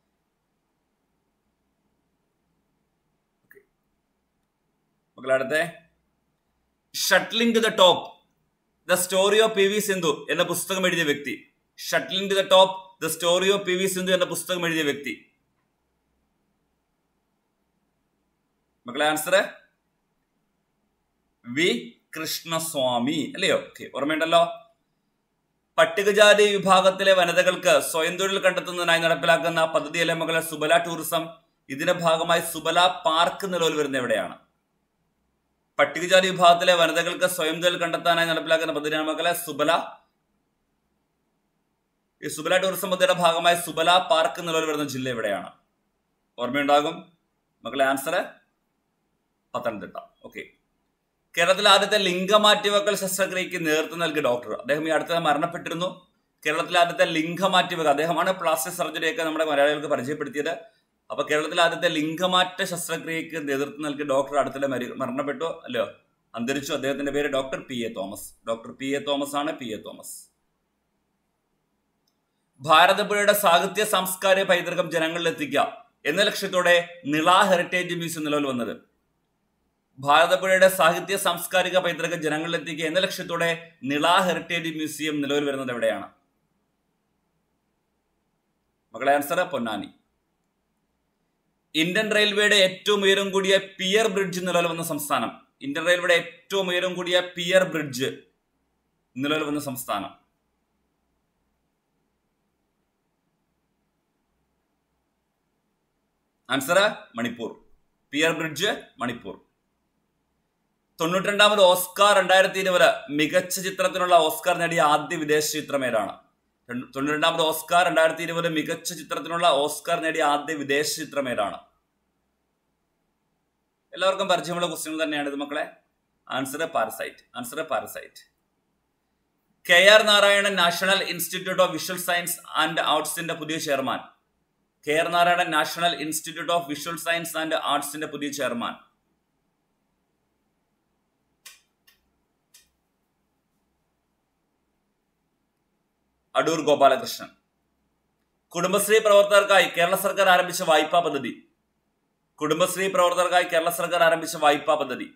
[SPEAKER 1] മക്കളെ, അടുത്ത shuttling to the top the story of P V Sindhu എന്ന പുസ്തകം എഴുതിയ വ്യക്തി. Shuttling to the top the story of P V Sindhu എന്ന പുസ്തകം എഴുതിയ വ്യക്തി. മക്കളെ, ആൻസർ വി കൃഷ്ണസ്വാമി അല്ലയോ? ഓക്കെ, ഓർമ്മയുണ്ടല്ലോ. പട്ടികജാതി വിഭാഗത്തിലെ വനിതകൾക്ക് സ്വയം തൊഴിൽ കണ്ടെത്തുന്നതിനായി നടപ്പിലാക്കുന്ന പദ്ധതിയല്ലേ മക്കളെ സുബല ടൂറിസം. ഇതിന്റെ ഭാഗമായി സുബല പാർക്ക് നിലവിൽ വരുന്ന എവിടെയാണ്? പട്ടികജാതി വിഭാഗത്തിലെ വനിതകൾക്ക് സ്വയം തൊഴിൽ കണ്ടെത്താനായി നടപ്പിലാക്കുന്ന പദ്ധതിയാണ് മക്കളെ സുബല. ഈ സുബല ടൂറിസം പദ്ധതിയുടെ ഭാഗമായി സുബല പാർക്ക് നിലവിൽ വരുന്ന ജില്ല എവിടെയാണ്? ഓർമ്മയുണ്ടാകും മക്കളെ. ആൻസർ പത്തനംതിട്ട. ഓക്കെ. കേരളത്തിലെ ആദ്യത്തെ ലിംഗമാറ്റിവെക്കൽ ശസ്ത്രക്രിയക്ക് നേതൃത്വം നൽകിയ ഡോക്ടർ, അദ്ദേഹം ഈ അടുത്ത മരണപ്പെട്ടിരുന്നു. കേരളത്തിലെ ആദ്യത്തെ ലിംഗമാറ്റിവെക്കൽ, അദ്ദേഹമാണ് പ്ലാസ്റ്റിക് സർജറിയൊക്കെ നമ്മുടെ മലയാളികൾക്ക് പരിചയപ്പെടുത്തിയത്. അപ്പൊ കേരളത്തിലെ ആദ്യത്തെ ലിംഗമാറ്റ ശസ്ത്രക്രിയക്ക് നേതൃത്വം നൽകിയ ഡോക്ടർ അടുത്തിടെ മരണപ്പെട്ടു അല്ലയോ, അന്തരിച്ചു. അദ്ദേഹത്തിന്റെ പേര് doctor P A Thomas. Doctor P A Thomas ആണ്, പി എ തോമസ്. ഭാരതപ്പുഴയുടെ സാഹിത്യ സാംസ്കാരിക പൈതൃകം ജനങ്ങളിൽ എത്തിക്കുക എന്ന ലക്ഷ്യത്തോടെ നിള ഹെറിറ്റേജ് മ്യൂസിയം നിലവിൽ വന്നത്. ഭാരതപ്പുഴയുടെ സാഹിത്യ സാംസ്കാരിക പൈതൃകം ജനങ്ങളിൽ എത്തിക്കുക എന്ന ലക്ഷ്യത്തോടെ നിള ഹെറിറ്റേജ് മ്യൂസിയം നിലവിൽ വരുന്നത് എവിടെയാണ് മക്കളെ? ആൻസർ പൊന്നാനി. ഇന്ത്യൻ റെയിൽവേയുടെ ഏറ്റവും ഉയരം കൂടിയ പിയർ ബ്രിഡ്ജ് നിലവിൽ വന്ന സംസ്ഥാനം. ഇന്ത്യൻ റെയിൽവേയുടെ ഏറ്റവും ഉയരം കൂടിയ പിയർ ബ്രിഡ്ജ് നിലവിൽ വന്ന സംസ്ഥാനം. Answer Manipur. Pier bridge Manipur. തൊണ്ണൂറ്റി രണ്ടാമത് ഓസ്കാർ രണ്ടായിരത്തി ഇരുപത് മികച്ച ചിത്രത്തിനുള്ള ഓസ്കാർ നേടിയ ആദ്യ വിദേശ ചിത്രം ഏതാണ്? തൊണ്ണൂറ്റി രണ്ടാമത് ഓസ്കാർ രണ്ടായിരത്തി ഇരുപത് മികച്ച ചിത്രത്തിനുള്ള ഓസ്കാർ നേടിയ ആദ്യ വിദേശ ചിത്രം ഏതാണ്? എല്ലാവർക്കും പരിചയമുള്ള ക്വസ്റ്റ്യൻ തന്നെയാണ് ഇത് മക്കളെ. Answer Parasite. Answer Parasite. K R Narayanan national institute of visual science and ആർട്സിന്റെ പുതിയ chairman. K R Narayanan national institute of visual science and ആർട്സിന്റെ പുതിയ ചെയർമാൻ. അടൂർ ഗോപാലകൃഷ്ണൻ. കുടുംബശ്രീ പ്രവർത്തകർക്കായി കേരള സർക്കാർ ആരംഭിച്ച വായ്പാ പദ്ധതി. കുടുംബശ്രീ പ്രവർത്തകർക്കായി കേരള സർക്കാർ ആരംഭിച്ച വായ്പാ പദ്ധതി.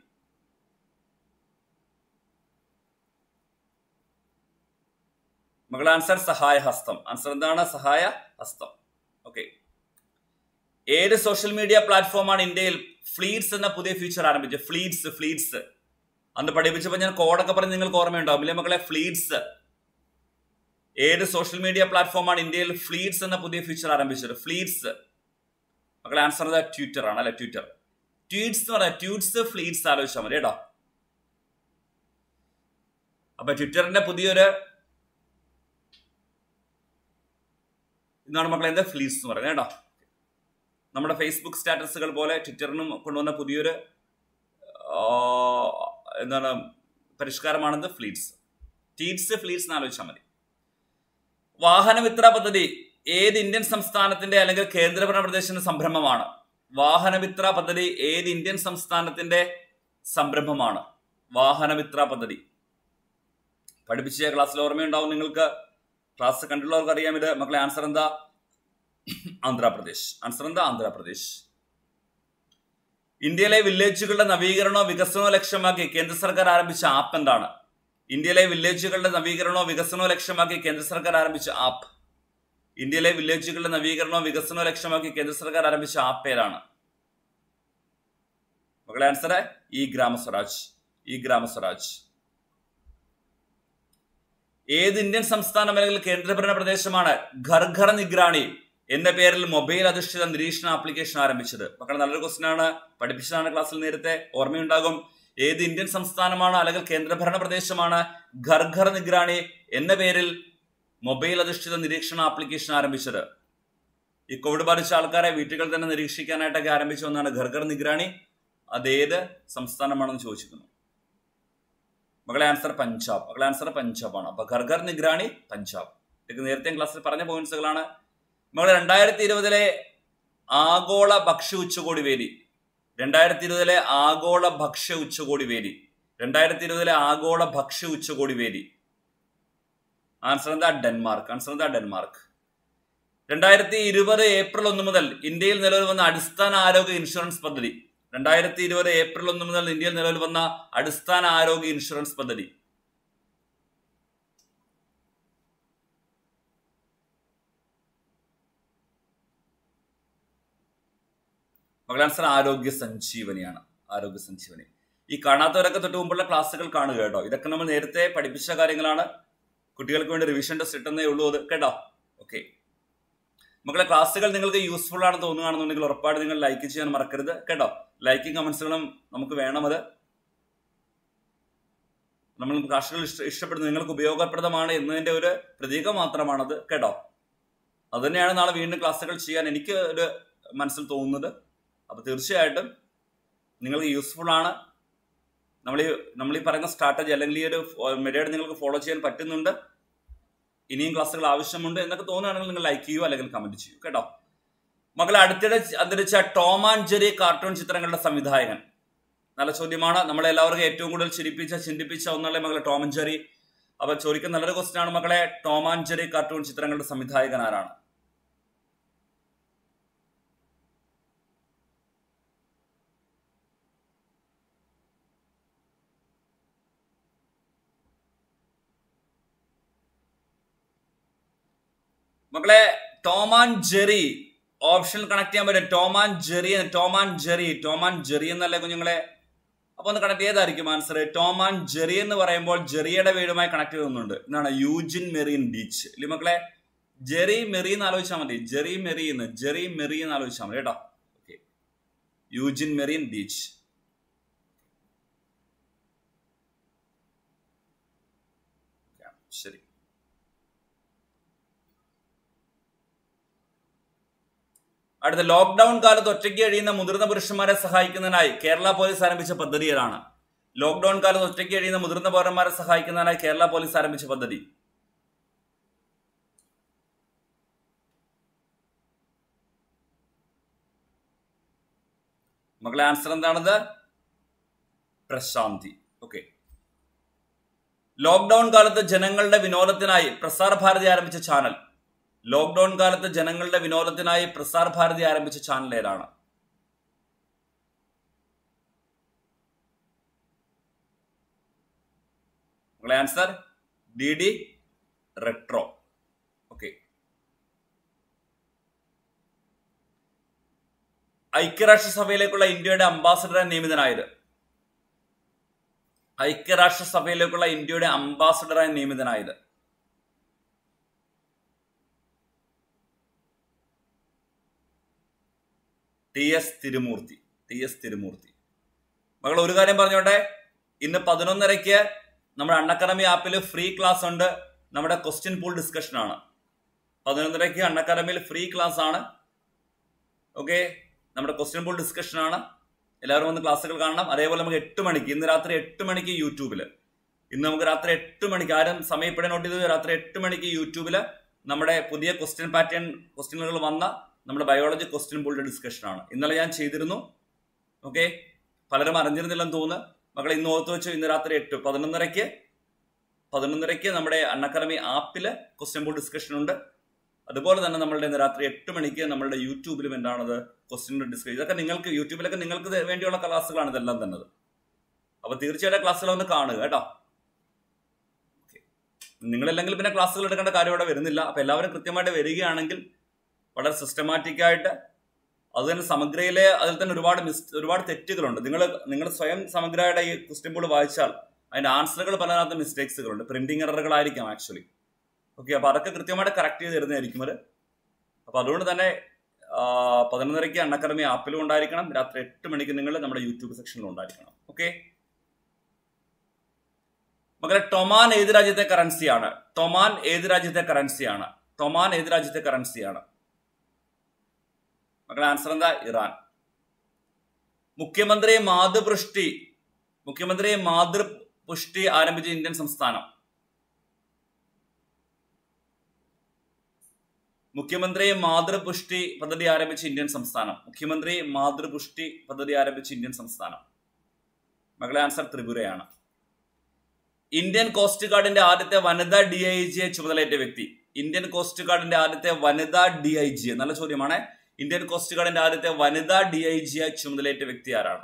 [SPEAKER 1] മകളെ ആൻസർ സഹായ ഹസ്തം. ആൻസർ എന്താണ്? സഹായ ഹസ്തം. ഓക്കെ. ഏത് സോഷ്യൽ മീഡിയ പ്ലാറ്റ്ഫോമാണ് ഇന്ത്യയിൽ ഫ്ലീറ്റ്സ് എന്ന പുതിയ ഫീച്ചർ ആരംഭിച്ചത്? ഫ്ലീറ്റ്സ് ഫ്ലീറ്റ്സ് അന്ന് പഠിപ്പിച്ചപ്പോൾ ഞാൻ കോഡൊക്കെ പറഞ്ഞ് നിങ്ങൾക്ക് ഓർമ്മയുണ്ടാവും ഇല്ലേ മക്കളെ? ഫ്ലീറ്റ്സ്. ഏത് സോഷ്യൽ മീഡിയ പ്ലാറ്റ്ഫോമാണ് ഇന്ത്യയിൽ ഫ്ലീറ്റ്സ് എന്ന പുതിയ ഫീച്ചർ ആരംഭിച്ചത്? ഫ്ലീറ്റ്സ്. മക്കളെ ആൻസർ ട്വിറ്റർ ആണ് അല്ലെ? ട്വിറ്റർ. ട്വീറ്റ്സ് എന്ന് പറയാം. ട്വീറ്റ്സ് ഫ്ലീറ്റ്സ് ആലോചിച്ചാൽ മതി കേട്ടോ. അപ്പൊ ട്വിറ്ററിന്റെ പുതിയൊരു ഇതാണ് മക്കളെ എന്താ ഫ്ലീറ്റ്സ് എന്ന് പറയുന്നത് കേട്ടോ. നമ്മുടെ ഫേസ്ബുക്ക് സ്റ്റാറ്റസുകൾ പോലെ ട്വിറ്ററിനും കൊണ്ടുവന്ന പുതിയൊരു എന്താണ് പരിഷ്കാരമാണെന്ന് ഫ്ലീറ്റ്സ്. ട്വീറ്റ്സ് ഫ്ലീറ്റ്സ് എന്ന് ആലോചിച്ചാൽ മതി. വാഹനമിത്ര പദ്ധതി ഏത് ഇന്ത്യൻ സംസ്ഥാനത്തിന്റെ അല്ലെങ്കിൽ കേന്ദ്രഭരണ പ്രദേശത്തിന്റെ സംരംഭമാണ്? വാഹനമിത്ര പദ്ധതി ഏത് ഇന്ത്യൻ സംസ്ഥാനത്തിന്റെ സംരംഭമാണ്? വാഹനമിത്ര പദ്ധതി പഠിപ്പിച്ച ക്ലാസ്സിൽ ഓർമ്മയുണ്ടാവും നിങ്ങൾക്ക്. ക്ലാസ് കണ്ടുള്ളവർക്ക് അറിയാം ഇത് മക്കളെ. ആൻസർ എന്താ? ആന്ധ്രാപ്രദേശ്. ആൻസർ എന്താ? ആന്ധ്രാപ്രദേശ്. ഇന്ത്യയിലെ വില്ലേജുകളുടെ നവീകരണമോ വികസനമോ ലക്ഷ്യമാക്കി കേന്ദ്ര സർക്കാർ ആരംഭിച്ച ആപ്പ് എന്താണ്? ഇന്ത്യയിലെ വില്ലേജുകളുടെ നവീകരണമോ വികസനമോ ലക്ഷ്യമാക്കി കേന്ദ്ര സർക്കാർ ആരംഭിച്ച ആപ്പ്. ഇന്ത്യയിലെ വില്ലേജുകളുടെ നവീകരണമോ വികസനമോ ലക്ഷ്യമാക്കി കേന്ദ്ര സർക്കാർ ആരംഭിച്ച ആപ്പ് ഏതാണ് മക്കളെ? ആൻസർ ഈ ഗ്രാമസ്വരാജ്. ഈ ഗ്രാമസ്വരാജ്. ഏത് ഇന്ത്യൻ സംസ്ഥാനം അല്ലെങ്കിൽ കേന്ദ്രഭരണ പ്രദേശമാണ് ഘർ ഘർ നിഗ്രാണി എന്ന പേരിൽ മൊബൈൽ അധിഷ്ഠിത നിരീക്ഷണ ആപ്ലിക്കേഷൻ ആരംഭിച്ചത്? മക്കളെ നല്ലൊരു ക്വസ്റ്റ്യൻ ആണ്, പഠിപ്പിച്ചതാണ് ക്ലാസ്സിൽ നേരത്തെ, ഓർമ്മയുണ്ടാകും. ഏത് ഇന്ത്യൻ സംസ്ഥാനമാണ് അല്ലെങ്കിൽ കേന്ദ്രഭരണ പ്രദേശമാണ് ഘർ ഘർ നിഗ്രാണി എന്ന പേരിൽ മൊബൈൽ അധിഷ്ഠിത നിരീക്ഷണ ആപ്ലിക്കേഷൻ ആരംഭിച്ചത്? ഈ കോവിഡ് ബാധിച്ച ആൾക്കാരെ വീട്ടുകൾ തന്നെ നിരീക്ഷിക്കാനായിട്ടൊക്കെ ആരംഭിച്ച ഒന്നാണ് ഘർ ഘർ നിഗ്രാണി. അതേത് സംസ്ഥാനമാണെന്ന് ചോദിച്ചിരുന്നു മകളെ? ആൻസർ പഞ്ചാബ്. മകളെ ആൻസർ പഞ്ചാബ് ആണ്. അപ്പൊ ഘർ ഘർ നിഗ്രാണി പഞ്ചാബ്. ഇതൊക്കെ നേരത്തെ ക്ലാസ്സിൽ പറഞ്ഞ പോയിന്റ്സുകളാണ് മകളെ. രണ്ടായിരത്തി ഇരുപതിലെ ആഗോള ഭക്ഷ്യ ഉച്ചകോടി വേദി. രണ്ടായിരത്തി ഇരുപതിലെ ആഗോള ഭക്ഷ്യ ഉച്ചകോടി വേദി. രണ്ടായിരത്തി ഇരുപതിലെ ആഗോള ഭക്ഷ്യ ഉച്ചകോടി വേദി. ആൻസർ എന്താ? ഡെൻമാർക്ക്. ആൻസർ എന്താ? ഡെൻമാർക്ക്. രണ്ടായിരത്തി ഇരുപത് ഏപ്രിൽ ഒന്ന് മുതൽ ഇന്ത്യയിൽ നിലവിൽ വന്ന അടിസ്ഥാന ആരോഗ്യ ഇൻഷുറൻസ് പദ്ധതി. രണ്ടായിരത്തി ഇരുപത് ഏപ്രിൽ ഒന്ന് മുതൽ ഇന്ത്യയിൽ നിലവിൽ വന്ന അടിസ്ഥാന ആരോഗ്യ ഇൻഷുറൻസ് പദ്ധതി. മകളെ ആൻസർ ആരോഗ്യ സഞ്ജീവനിയാണ്. ആരോഗ്യ സഞ്ജീവനി. ഈ കാണാത്തവരൊക്കെ തൊട്ട് മുമ്പുള്ള ക്ലാസ്സുകൾ കാണുക കേട്ടോ. ഇതൊക്കെ നമ്മൾ നേരത്തെ പഠിപ്പിച്ച കാര്യങ്ങളാണ്. കുട്ടികൾക്ക് വേണ്ടി റിവിഷൻ ടെസ്റ്റ് ഇട്ടുന്നേ ഉള്ളൂ അത് കേട്ടോ. ഓക്കെ മക്കളെ, ക്ലാസ്സുകൾ നിങ്ങൾക്ക് യൂസ്ഫുൾ ആണെന്ന് തോന്നുകയാണെന്നുണ്ടെങ്കിൽ ഉറപ്പായിട്ട് നിങ്ങൾ ലൈക്ക് ചെയ്യാൻ മറക്കരുത് കേട്ടോ. ലൈക്കും കമന്റ്സുകളും നമുക്ക് വേണം. അത് നമ്മൾ ക്ലാസ്സുകൾ ഇഷ്ട ഇഷ്ടപ്പെടുന്നത് നിങ്ങൾക്ക് ഉപയോഗപ്രദമാണ് എന്നതിന്റെ ഒരു പ്രതീകം മാത്രമാണത് കേട്ടോ. അത് തന്നെയാണ് നാളെ വീണ്ടും ക്ലാസ്സുകൾ ചെയ്യാൻ എനിക്ക് ഒരു മനസ്സിൽ തോന്നുന്നത്. അപ്പോൾ തീർച്ചയായിട്ടും നിങ്ങൾക്ക് യൂസ്ഫുൾ ആണ്. നമ്മൾ ഈ നമ്മൾ ഈ പറയുന്ന സ്ട്രാറ്റജി അല്ലെങ്കിൽ ഈ ഒരു മെത്തേഡ് നിങ്ങൾക്ക് ഫോളോ ചെയ്യാൻ പറ്റുന്നുണ്ട്, ഇനിയും ക്ലാസ്സുകൾ ആവശ്യമുണ്ട് എന്നൊക്കെ തോന്നുകയാണെങ്കിൽ നിങ്ങൾ ലൈക്ക് ചെയ്യൂ അല്ലെങ്കിൽ കമന്റ് ചെയ്യൂ കേട്ടോ. മക്കളെ, അടുത്തിടെ അന്തരിച്ച ടോം ആൻഡ് ജെറി കാർട്ടൂൺ ചിത്രങ്ങളുടെ സംവിധായകൻ. നല്ല ചോദ്യമാണ്. നമ്മളെല്ലാവർക്കും ഏറ്റവും കൂടുതൽ ചിരിപ്പിച്ച ചിന്തിപ്പിച്ച ഒന്നല്ലേ മകളെ ടോം ആൻഡ് ജെറി. അപ്പൊ ചോദിക്കുന്ന നല്ലൊരു ക്വസ്റ്റ്യൻ ആണ് മക്കളെ. ടോം ആൻഡ് ജെറി കാർട്ടൂൺ ചിത്രങ്ങളുടെ സംവിധായകൻ ആരാണ്? മക്കളെ, Tom and Jerry option connect ചെയ്യാൻ പറ്റും. Tom and Jerry Tom and Jerry Tom and Jerry എന്നല്ലേ കുഞ്ഞുങ്ങളെ? അപ്പൊ ഒന്ന് കണക്ട് ചെയ്തായിരിക്കും ആൻസർ. ടോം ആൻഡ് ജെറി എന്ന് പറയുമ്പോൾ ജെറിയുടെ വീടുമായി കണക്ട് ചെയ്യുന്നുണ്ട്. എന്താണ്? യൂജിൻ മെറീൻ ബീച്ച് ഇല്ലേ മക്കളെ? ജെറി മെറി എന്ന് ആലോചിച്ചാൽ മതി. ജെറി മെറി എന്ന് ജെറി മെറി എന്ന് ആലോചിച്ചാൽ മതി കേട്ടോ. Okay, Eugene Marine beach. ശരി. അടുത്ത, ലോക്ക്ഡൌൺ കാലത്ത് ഒറ്റയ്ക്ക് കഴിയുന്ന മുതിർന്ന പുരുഷന്മാരെ സഹായിക്കുന്നതിനായി കേരള പോലീസ് ആരംഭിച്ച പദ്ധതി ഏതാണ്? ലോക്ക്ഡൌൺ കാലത്ത് ഒറ്റയ്ക്ക് കഴിയുന്ന മുതിർന്ന പൗരന്മാരെ സഹായിക്കുന്നതിനായി കേരള പോലീസ് ആരംഭിച്ച പദ്ധതി. മക്കളെ, ആൻസർ എന്താണത്? പ്രശാന്തി. ഓക്കെ. ലോക്ക്ഡൌൺ കാലത്ത് ജനങ്ങളുടെ വിനോദത്തിനായി പ്രസാർ ഭാരതി ആരംഭിച്ച ചാനൽ. ലോക്ക്ഡൌൺ കാലത്ത് ജനങ്ങളുടെ വിനോദത്തിനായി പ്രസാർ ഭാരതി ആരംഭിച്ച ചാനൽ ഏതാണ്? നിങ്ങളുടെ answer D D retro. Okay. ഐക്യരാഷ്ട്രസഭയിലേക്കുള്ള ഇന്ത്യയുടെ അംബാസഡറെ നിയമിതനായത്. ഐക്യരാഷ്ട്രസഭയിലേക്കുള്ള ഇന്ത്യയുടെ അംബാസഡറായി നിയമിതനായത്. T S Tirumurti. T S Tirumurti. മകൾ, ഒരു കാര്യം പറഞ്ഞോട്ടെ. ഇന്ന് പതിനൊന്നരയ്ക്ക് നമ്മുടെ അൺഅക്കാദമി ആപ്പിൽ ഫ്രീ ക്ലാസ് ഉണ്ട്. നമ്മുടെ ക്വസ്റ്റ്യൻ പൂൾ ഡിസ്കഷൻ ആണ്. പതിനൊന്നരയ്ക്ക് അൺഅക്കാദമിയിൽ ഫ്രീ ക്ലാസ് ആണ്. ഓക്കെ, നമ്മുടെ ക്വസ്റ്റ്യൻ പൂൾ ഡിസ്കഷൻ ആണ്. എല്ലാവരും വന്ന് ക്ലാസ്സുകൾ കാണണം. അതേപോലെ നമുക്ക് എട്ട് മണിക്ക് ഇന്ന് രാത്രി എട്ട് മണിക്ക് യൂട്യൂബിൽ ഇന്ന് നമുക്ക് രാത്രി എട്ട് മണിക്ക് ആരും സമയപ്പെടെ നോട്ട് ചെയ്ത് രാത്രി എട്ട് മണിക്ക് യൂട്യൂബിൽ നമ്മുടെ പുതിയ ക്വസ്റ്റ്യൻ പാറ്റേൺ ക്വസ്റ്റ്യനുകൾ വന്ന നമ്മുടെ ബയോളജി ക്വസ്റ്റ്യൻ പൂളിന്റെ ഡിസ്കഷൻ ആണ്. ഇന്നലെ ഞാൻ ചെയ്തിരുന്നു. ഓക്കെ, പലരും അറിഞ്ഞിരുന്നില്ലെന്ന് തോന്നുന്നു. മക്കളെ, ഇന്ന് ഓർത്ത് വെച്ചു. ഇന്ന് രാത്രി എട്ട് പതിനൊന്നരയ്ക്ക് പതിനൊന്നരയ്ക്ക് നമ്മുടെ അൺഅക്കാദമി ആപ്പില് ക്വസ്റ്റ്യൻ പൂൾ ഡിസ്കഷൻ ഉണ്ട്. അതുപോലെ തന്നെ നമ്മളുടെ ഇന്ന് രാത്രി എട്ട് മണിക്ക് നമ്മളുടെ യൂട്യൂബിലും എന്താണത് ക്വസ്റ്റ്യൻ ഡിസ്കസ്. ഇതൊക്കെ നിങ്ങൾക്ക് യൂട്യൂബിലൊക്കെ നിങ്ങൾക്ക് വേണ്ടിയുള്ള ക്ലാസ്സുകളാണ് ഇതെല്ലാം തന്നെ. അപ്പൊ തീർച്ചയായിട്ടും ക്ലാസ്സുകൾ ഒന്ന് കാണുക കേട്ടോ. നിങ്ങളല്ലെങ്കിൽ പിന്നെ ക്ലാസ്സുകൾ എടുക്കേണ്ട കാര്യം ഇവിടെ വരുന്നില്ല. അപ്പൊ എല്ലാവരും കൃത്യമായിട്ട് വരികയാണെങ്കിൽ വളരെ സിസ്റ്റമാറ്റിക് ആയിട്ട്, അത് തന്നെ സമഗ്രയിലെ അതിൽ തന്നെ ഒരുപാട് മിസ് ഒരുപാട് തെറ്റുകളുണ്ട്. നിങ്ങൾ നിങ്ങൾ സ്വയം സമഗ്രയുടെ ഈ ക്വസ്റ്റ്യൻ പൂൾ വായിച്ചാൽ അതിന്റെ ആൻസറുകൾ പലതിനകത്ത് മിസ്റ്റേക്സുകളുണ്ട്. പ്രിന്റിംഗ് എററുകളായിരിക്കാം ആക്ച്വലി. ഓക്കെ, അപ്പൊ അതൊക്കെ കൃത്യമായിട്ട് കറക്റ്റ് ചെയ്ത് തരുന്നതായിരിക്കും അത്. അപ്പൊ അതുകൊണ്ട് തന്നെ പതിനൊന്നരയ്ക്ക് അൺഅക്കാദമി ആപ്പിലും ഉണ്ടായിരിക്കണം. രാത്രി എട്ട് മണിക്ക് നിങ്ങൾ നമ്മുടെ യൂട്യൂബ് സെക്ഷനിലും ഉണ്ടായിരിക്കണം. ഓക്കെ മക്കളെ, ടൊമാൻ ഏത് രാജ്യത്തെ കറൻസിയാണ്? ടൊമാൻ ഏത് രാജ്യത്തെ കറൻസിയാണ്? ടൊമാൻ ഏത് രാജ്യത്തെ കറൻസിയാണ്? മക്കളെ, ആൻസർ എന്താ? ഇറാൻ. മുഖ്യമന്ത്രി മാതൃപുഷ്ടി മുഖ്യമന്ത്രി മാതൃപുഷ്ടി ആരംഭിച്ച ഇന്ത്യൻ സംസ്ഥാനം. മുഖ്യമന്ത്രി മാതൃപുഷ്ടി പദ്ധതി ആരംഭിച്ച ഇന്ത്യൻ സംസ്ഥാനം. മുഖ്യമന്ത്രി മാതൃപുഷ്ടി പദ്ധതി ആരംഭിച്ച ഇന്ത്യൻ സംസ്ഥാനം. മകളെ, ആൻസർ ത്രിപുരയാണ്. ഇന്ത്യൻ കോസ്റ്റ് ഗാർഡിന്റെ ആദ്യത്തെ വനിതാ ഡി ഐ ജിയെ ചുമതലയേറ്റ വ്യക്തി. ഇന്ത്യൻ കോസ്റ്റ് ഗാർഡിന്റെ ആദ്യത്തെ വനിതാ ഡി ഐ ജി. നല്ല ചോദ്യമാണ്. ഇന്ത്യൻ കോസ്റ്റ് ഗാർഡിന്റെ ആദ്യത്തെ വനിതാ ഡി ഐ ജിയെ ചുമതലയേറ്റ വ്യക്തി ആരാണ്?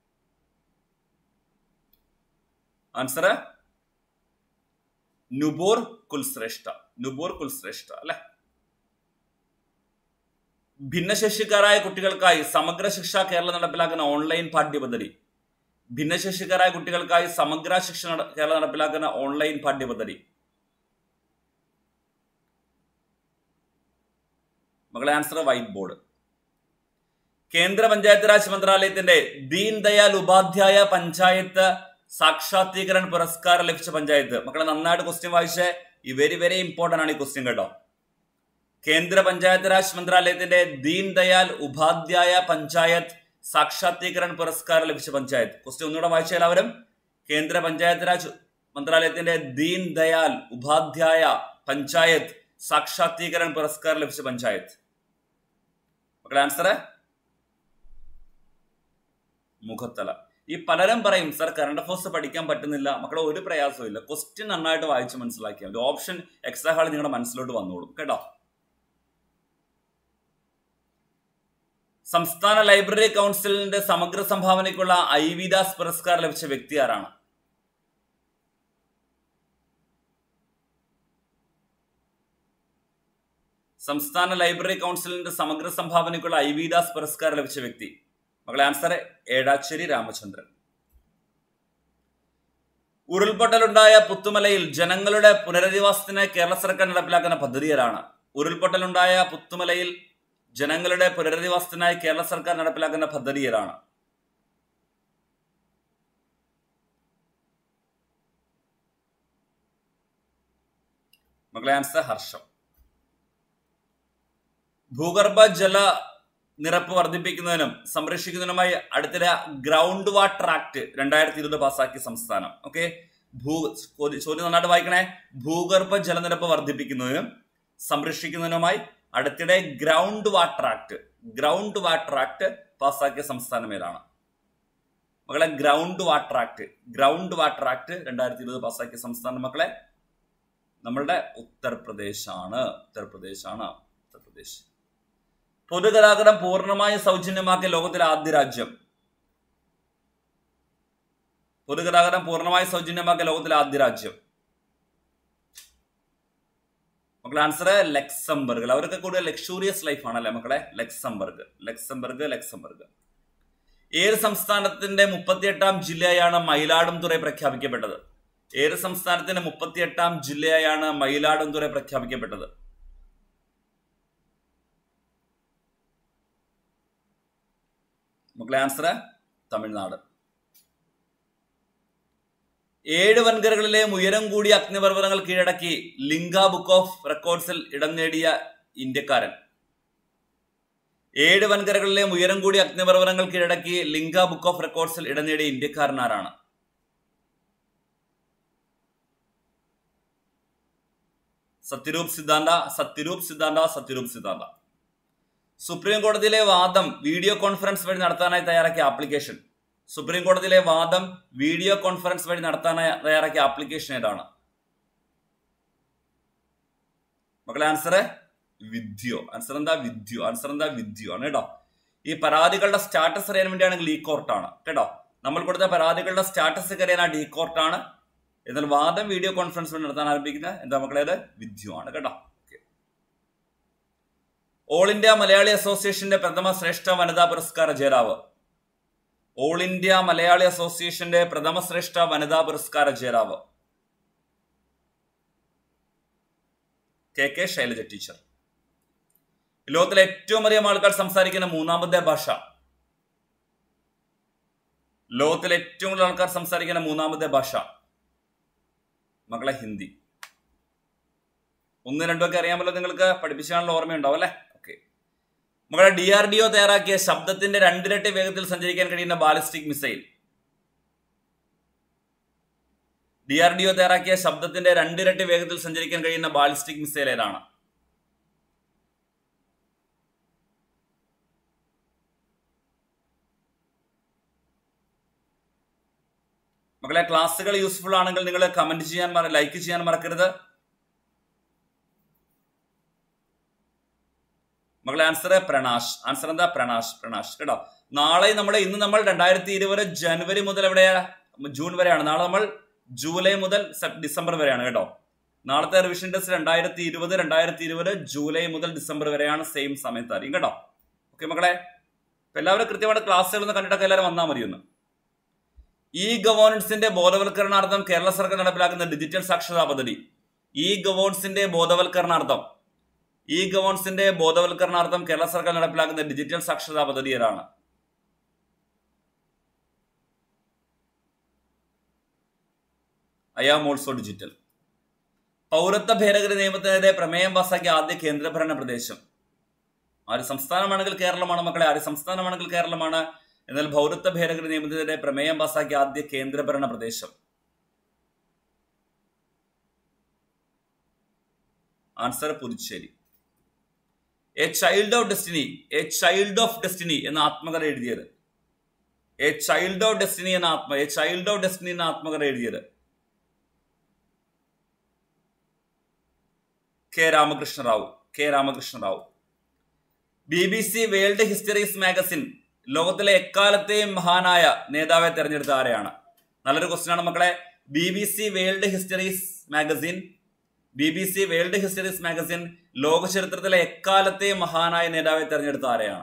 [SPEAKER 1] ആൻസർ നുപൂർ കുൽശ്രേഷ്ഠ. നുപൂർ കുൽശ്രേഷ്ഠ അല്ലെ. ഭിന്നശേഷിക്കാരായ കുട്ടികൾക്കായി സമഗ്ര ശിക്ഷ കേരളം നടപ്പിലാക്കുന്ന ഓൺലൈൻ പാഠ്യപദ്ധതി. ഭിന്നശേഷിക്കാരായ കുട്ടികൾക്കായി സമഗ്ര ശിക്ഷ കേരളം നടപ്പിലാക്കുന്ന ഓൺലൈൻ പാഠ്യപദ്ധതി. മകളെ, ആൻസർ വൈറ്റ് ബോർഡ്. കേന്ദ്ര പഞ്ചായത്ത് രാജ് മന്ത്രാലയത്തിന്റെ ദീൻ ദയാൽ ഉപാധ്യായ പഞ്ചായത്ത് സാക്ഷാത്കീകരൺ പുരസ്കാരം ലഭിച്ച പഞ്ചായത്ത്. മക്കളെ, നന്നായിട്ട് ക്വസ്റ്റ്യൻ വായിച്ചേ. ഈ വെരി വെരി ഇമ്പോർട്ടന്റ് ആണ് ഈ ക്വസ്റ്റ്യൻ കേട്ടോ. കേന്ദ്ര പഞ്ചായത്ത് രാജ് മന്ത്രാലയത്തിന്റെ ദീൻ ദയാൽ ഉപാധ്യായ പഞ്ചായത്ത് സാക്ഷാത്കീകരൺ പുരസ്കാരം ലഭിച്ച പഞ്ചായത്ത്. ക്വസ്റ്റ്യൻ ഒന്നുകൂടെ വായിച്ച എല്ലാവരും. കേന്ദ്ര പഞ്ചായത്ത് രാജ് മന്ത്രാലയത്തിന്റെ ദീൻ ദയാൽ ഉപാധ്യായ പഞ്ചായത്ത് സാക്ഷാത്കീകരൺ പുരസ്കാരം ലഭിച്ച പഞ്ചായത്ത്. മക്കളെ ആൻസർ മുഖത്തല. ഈ പലരും പറയും സർ കറണ്ട് അഫയേഴ്സ് പഠിക്കാൻ പറ്റുന്നില്ല. മക്കളെ ഒരു പ്രയാസവും ഇല്ല. ക്വസ്റ്റ്യൻ നന്നായിട്ട് വായിച്ച് മനസ്സിലാക്കിയാൽ മതി. ഓപ്ഷൻ എക്സ്ട്രാ ഹാൾ നിങ്ങളുടെ മനസ്സിലോട്ട് വന്നോളും കേട്ടോ. സംസ്ഥാന ലൈബ്രറി കൗൺസിലിന്റെ സമഗ്ര സംഭാവനയ്ക്കുള്ള ഐ വി ദാസ് പുരസ്കാരം ലഭിച്ച വ്യക്തി ആരാണ്? സംസ്ഥാന ലൈബ്രറി കൗൺസിലിന്റെ സമഗ്ര സംഭാവനയ്ക്കുള്ള ഐ വി ദാസ് പുരസ്കാരം ലഭിച്ച വ്യക്തി. മകളെ ആൻസർ ഏടാച്ചേരി രാമചന്ദ്രൻ. ഉരുൾപൊട്ടലുണ്ടായ പുത്തുമലയിൽ ജനങ്ങളുടെ പുനരധിവാസത്തിനായി കേരള സർക്കാർ നടപ്പിലാക്കുന്ന പദ്ധതിയാണ്. ഉരുൾപൊട്ടലുണ്ടായ പുത്തുമലയിൽ ജനങ്ങളുടെ പുനരധിവാസത്തിനായി കേരള സർക്കാർ നടപ്പിലാക്കുന്ന പദ്ധതിയാണ്. മകളെ ആൻസർ ഹർഷം. ഭൂഗർഭ ജല നിരപ്പ് വർദ്ധിപ്പിക്കുന്നതിനും സംരക്ഷിക്കുന്നതിനുമായി അടുത്തിടെ ഗ്രൗണ്ട് വാട്ടർ ആക്ട് രണ്ടായിരത്തി ഇരുപത് പാസാക്കിയ സംസ്ഥാനം. ഓക്കെ, ഭൂ ചോദ്യം നന്നായിട്ട് വായിക്കണേ. ഭൂഗർഭ ജലനിരപ്പ് വർദ്ധിപ്പിക്കുന്നതിനും സംരക്ഷിക്കുന്നതിനുമായി അടുത്തിടെ ground water act ground water act പാസാക്കിയ സംസ്ഥാനം ഏതാണ്? മക്കളെ ground water act ground water act രണ്ടായിരത്തി ഇരുപത് പാസാക്കിയ സംസ്ഥാനം മക്കളെ നമ്മളുടെ ഉത്തർപ്രദേശ് ആണ്. ഉത്തർപ്രദേശ് ആണ് ഉത്തർപ്രദേശ്. പൊതുഗതാഗതം പൂർണ്ണമായും സൗജന്യമാക്കിയ ലോകത്തിലെ ആദ്യ രാജ്യം. പൊതുഗതാഗതം പൂർണ്ണമായും സൗജന്യമാക്കിയ ലോകത്തിലെ ആദ്യ രാജ്യം. മക്കളെ ആൻസർ ലക്സംബർഗ്. അവർക്ക് കൂടുതൽ ലക്ഷൂറിയസ് ലൈഫ് ആണല്ലേ മക്കളെ. Luxembourg Luxembourg Luxembourg. ഏത് സംസ്ഥാനത്തിന്റെ മുപ്പത്തിയെട്ടാം ജില്ലയായാണ് മയിലാടുംതുറൈ പ്രഖ്യാപിക്കപ്പെട്ടത്? ഏത് സംസ്ഥാനത്തിന്റെ മുപ്പത്തിയെട്ടാം ജില്ലയായാണ് മയിലാടുംതുറൈ പ്രഖ്യാപിക്കപ്പെട്ടത്? മക്കളെ ആൻസർ തമിഴ്നാട്. ഏഴ് വൻകരകളിലെയും ഉയരം കൂടിയ അഗ്നിപർവ്വതങ്ങൾ കീഴടക്കി ലിങ്ക ബുക്ക് ഓഫ് റെക്കോർഡ്സിൽ ഇടം നേടിയ ഇന്ത്യക്കാരൻ. ഏഴ് വൻകരകളിലെയും ഉയരം കൂടിയ അഗ്നിപർവ്വതങ്ങൾ കീഴടക്കി ലിങ്ക ബുക്ക് ഓഫ് റെക്കോർഡ്സിൽ ഇടം നേടിയ ഇന്ത്യക്കാരൻ ആരാണ്? സത്യരൂപ് സിദ്ധാന്ത സത്യരൂപ് സിദ്ധാന്ത സത്യരൂപ് സിദ്ധാന്ത. സുപ്രീം കോടതിയിലെ വാദം വീഡിയോ കോൺഫറൻസ് വഴി നടത്താനായി തയ്യാറാക്കിയ ആപ്ലിക്കേഷൻ. സുപ്രീം കോടതിയിലെ വാദം വീഡിയോ കോൺഫറൻസ് വഴി നടത്താനായി തയ്യാറാക്കിയ ആപ്ലിക്കേഷൻ ഏതാണ്? മക്കളെ ആൻസർ വിദ്യോ. ആൻസർ എന്താ? വിദ്യോ. ആൻസർ എന്താ? വിദ്യോ ആണ് കേട്ടോ. ഈ പരാതികളുടെ സ്റ്റാറ്റസ് അറിയാൻ വേണ്ടിയാണെങ്കിൽ ഈ കോർട്ടാണ് കേട്ടോ. നമ്മൾ കൊടുത്ത പരാതികളുടെ സ്റ്റാറ്റസ് അറിയാൻ ആ ഡി കോർട്ടാണ്. എന്നാൽ വാദം വീഡിയോ കോൺഫറൻസ് വഴി നടത്താൻ ആരംഭിക്കുന്നത് എന്താ മക്കളേത്? വിദ്യോ ആണ് കേട്ടോ. ഓൾ ഇന്ത്യ മലയാളി അസോസിയേഷന്റെ പ്രഥമ ശ്രേഷ്ഠ വനിതാ പുരസ്കാര ജേതാവ്. ഓൾ ഇന്ത്യ മലയാളി അസോസിയേഷന്റെ പ്രഥമ ശ്രേഷ്ഠ വനിതാ പുരസ്കാര ജേതാവ് കെ കെ ശൈലജ ടീച്ചർ. ലോകത്തിലെ ഏറ്റവും അധികം ആൾക്കാർ സംസാരിക്കുന്ന മൂന്നാമത്തെ ഭാഷ. ലോകത്തിലെ ഏറ്റവും കൂടുതൽ ആൾക്കാർ സംസാരിക്കുന്ന മൂന്നാമത്തെ ഭാഷ മക്കളെ ഹിന്ദി. ഒന്ന് രണ്ടൊക്കെ അറിയാമല്ലോ നിങ്ങൾക്ക്, പഠിപ്പിച്ചാണല്ലോ ഓർമ്മയുണ്ടാവും അല്ലെ. ഓക്കെ മക്കളെ ഡി ആർ ഡി ഒ തയ്യാറാക്കിയ ശബ്ദത്തിന്റെ രണ്ടിരട്ടി വേഗത്തിൽ സഞ്ചരിക്കാൻ കഴിയുന്ന ballistic missile. D R D O തയ്യാറാക്കിയ ശബ്ദത്തിന്റെ രണ്ടിരട്ടി വേഗത്തിൽ സഞ്ചരിക്കാൻ കഴിയുന്ന ബാലിസ്റ്റിക് മിസൈൽ ഏതാണ്? മക്കളെ ക്ലാസ്സുകൾ യൂസ്ഫുൾ ആണെങ്കിൽ നിങ്ങൾ കമന്റ് ചെയ്യാൻ ലൈക്ക് ചെയ്യാൻ മറക്കരുത്. മക്കളെ ആൻസർ പ്രണാഷ്. ആൻസർ എന്താ? പ്രണാഷ് പ്രണാഷ് കേട്ടോ. നാളെ നമ്മുടെ ഇന്ന് നമ്മൾ രണ്ടായിരത്തി ഇരുപത് ജനുവരി മുതൽ എവിടെയാ? ജൂൺ വരെയാണ്. നാളെ നമ്മൾ ജൂലൈ മുതൽ ഡിസംബർ വരെയാണ് കേട്ടോ. നാളത്തെ റിവിഷൻ ടെസ്റ്റ് രണ്ടായിരത്തി ഇരുപത് രണ്ടായിരത്തി ഇരുപത് ജൂലൈ മുതൽ ഡിസംബർ വരെയാണ്. സെയിം സമയത്തായിരിക്കും കേട്ടോ. ഓക്കെ മക്കളെ, എല്ലാവരും കൃത്യമായിട്ട് ക്ലാസ്സുകൾ ഒന്ന് കണ്ടിട്ടൊക്കെ എല്ലാവരും വന്നാൽ മതിയൊന്ന്. ഇ ഗവേണൻസിന്റെ ബോധവൽക്കരണാർത്ഥം കേരള സർക്കാർ നടപ്പിലാക്കുന്ന ഡിജിറ്റൽ സാക്ഷരതാ പദ്ധതി. ഇ ഗവേണൻസിന്റെ ബോധവൽക്കരണാർത്ഥം ഇ ഗവേണൻസിന്റെ ബോധവൽക്കരണാർത്ഥം കേരള സർക്കാർ നടപ്പിലാക്കുന്ന ഡിജിറ്റൽ സാക്ഷരതാ പദ്ധതി ഏതാണ്? I am also digital. പൗരത്വ ഭേദഗതി നിയമത്തിനെതിരെ പ്രമേയം പാസാക്കിയ ആദ്യ കേന്ദ്രഭരണ പ്രദേശം. ആര് സംസ്ഥാനമാണെങ്കിൽ കേരളമാണ് മക്കളെ, ആര് സംസ്ഥാനമാണെങ്കിൽ കേരളമാണ്. എന്നാൽ പൗരത്വ ഭേദഗതി നിയമത്തിനെതിരെ പ്രമേയം പാസാക്കിയ ആദ്യ കേന്ദ്രഭരണ പ്രദേശം. Answer Puducherry. A child of destiny, a child of destiny എന്ന ആത്മകഥ എഴുതിയത്, എ ചൈൽഡ് ഓഫ് ഡെസ്റ്റിനി എന്ന ആത്മ എ ചൈൽഡ് ഓഫ് ഡെസ്റ്റിനി എന്ന ആത്മകഥ എഴുതിയത് K Ramakrishna Rao. K Ramakrishna Rao. B B C world histories magazine ലോകത്തിലെ എക്കാലത്തെയും മഹാനായ നേതാവെ തെരഞ്ഞെടുത്ത ആരെയാണ്? നല്ലൊരു ക്വസ്റ്റ്യൻ ആണ് മക്കളെ. B B C world histories magazine B B C world histories magazine ലോക ചരിത്രത്തിലെ എക്കാലത്തെയും മഹാനായ നേതാവെ തെരഞ്ഞെടുത്ത ആരെയാണ്?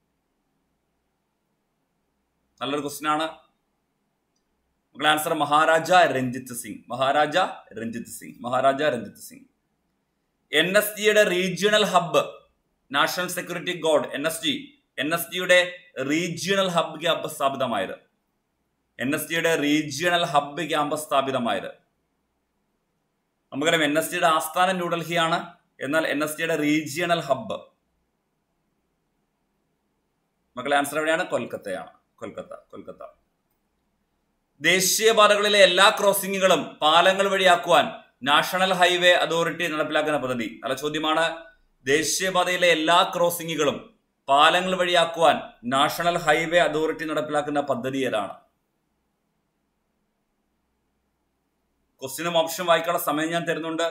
[SPEAKER 1] നല്ലൊരു ക്വസ്റ്റ്യൻ ആണ് മക്കളെ. Answer Maharaja Ranjit Singh. Maharaja Ranjit Singh. Maharaja Ranjit Singh. N S ജിയുടെ regional hub, national security guard, N S G N S ജിയുടെ റീജിയണൽ ഹബ്ബ് ക്യാമ്പസ് സ്ഥാപിതമായത്. എൻ എസ് ജിയുടെ റീജിയണൽ ഹബ്ബ് ക്യാമ്പസ് സ്ഥാപിതമായത്. നമുക്കറിയാം എൻ എസ് ജിയുടെ ആസ്ഥാനം ന്യൂഡൽഹിയാണ്. എന്നാൽ എൻ എസ് ജിയുടെ റീജിയണൽ ഹബ്ബ് മക്കളെ ആൻസർ എവിടെയാണ്? കൊൽക്കത്തയാണ്. കൊൽക്കത്ത. കൊൽക്കത്ത. ദേശീയപാതകളിലെ എല്ലാ ക്രോസിംഗുകളും പാലങ്ങൾ വഴിയാക്കുവാൻ നാഷണൽ ഹൈവേ അതോറിറ്റി നടപ്പിലാക്കുന്ന പദ്ധതി. നല്ല ചോദ്യമാണ്. ദേശീയപാതയിലെ എല്ലാ ക്രോസിംഗുകളും പാലങ്ങൾ വഴിയാക്കുവാൻ നാഷണൽ ഹൈവേ അതോറിറ്റി നടപ്പിലാക്കുന്ന പദ്ധതി ഏതാണ്? ക്വസ്റ്റ്യനും ഓപ്ഷൻ വായിക്കാനുള്ള സമയം ഞാൻ തരുന്നുണ്ട്.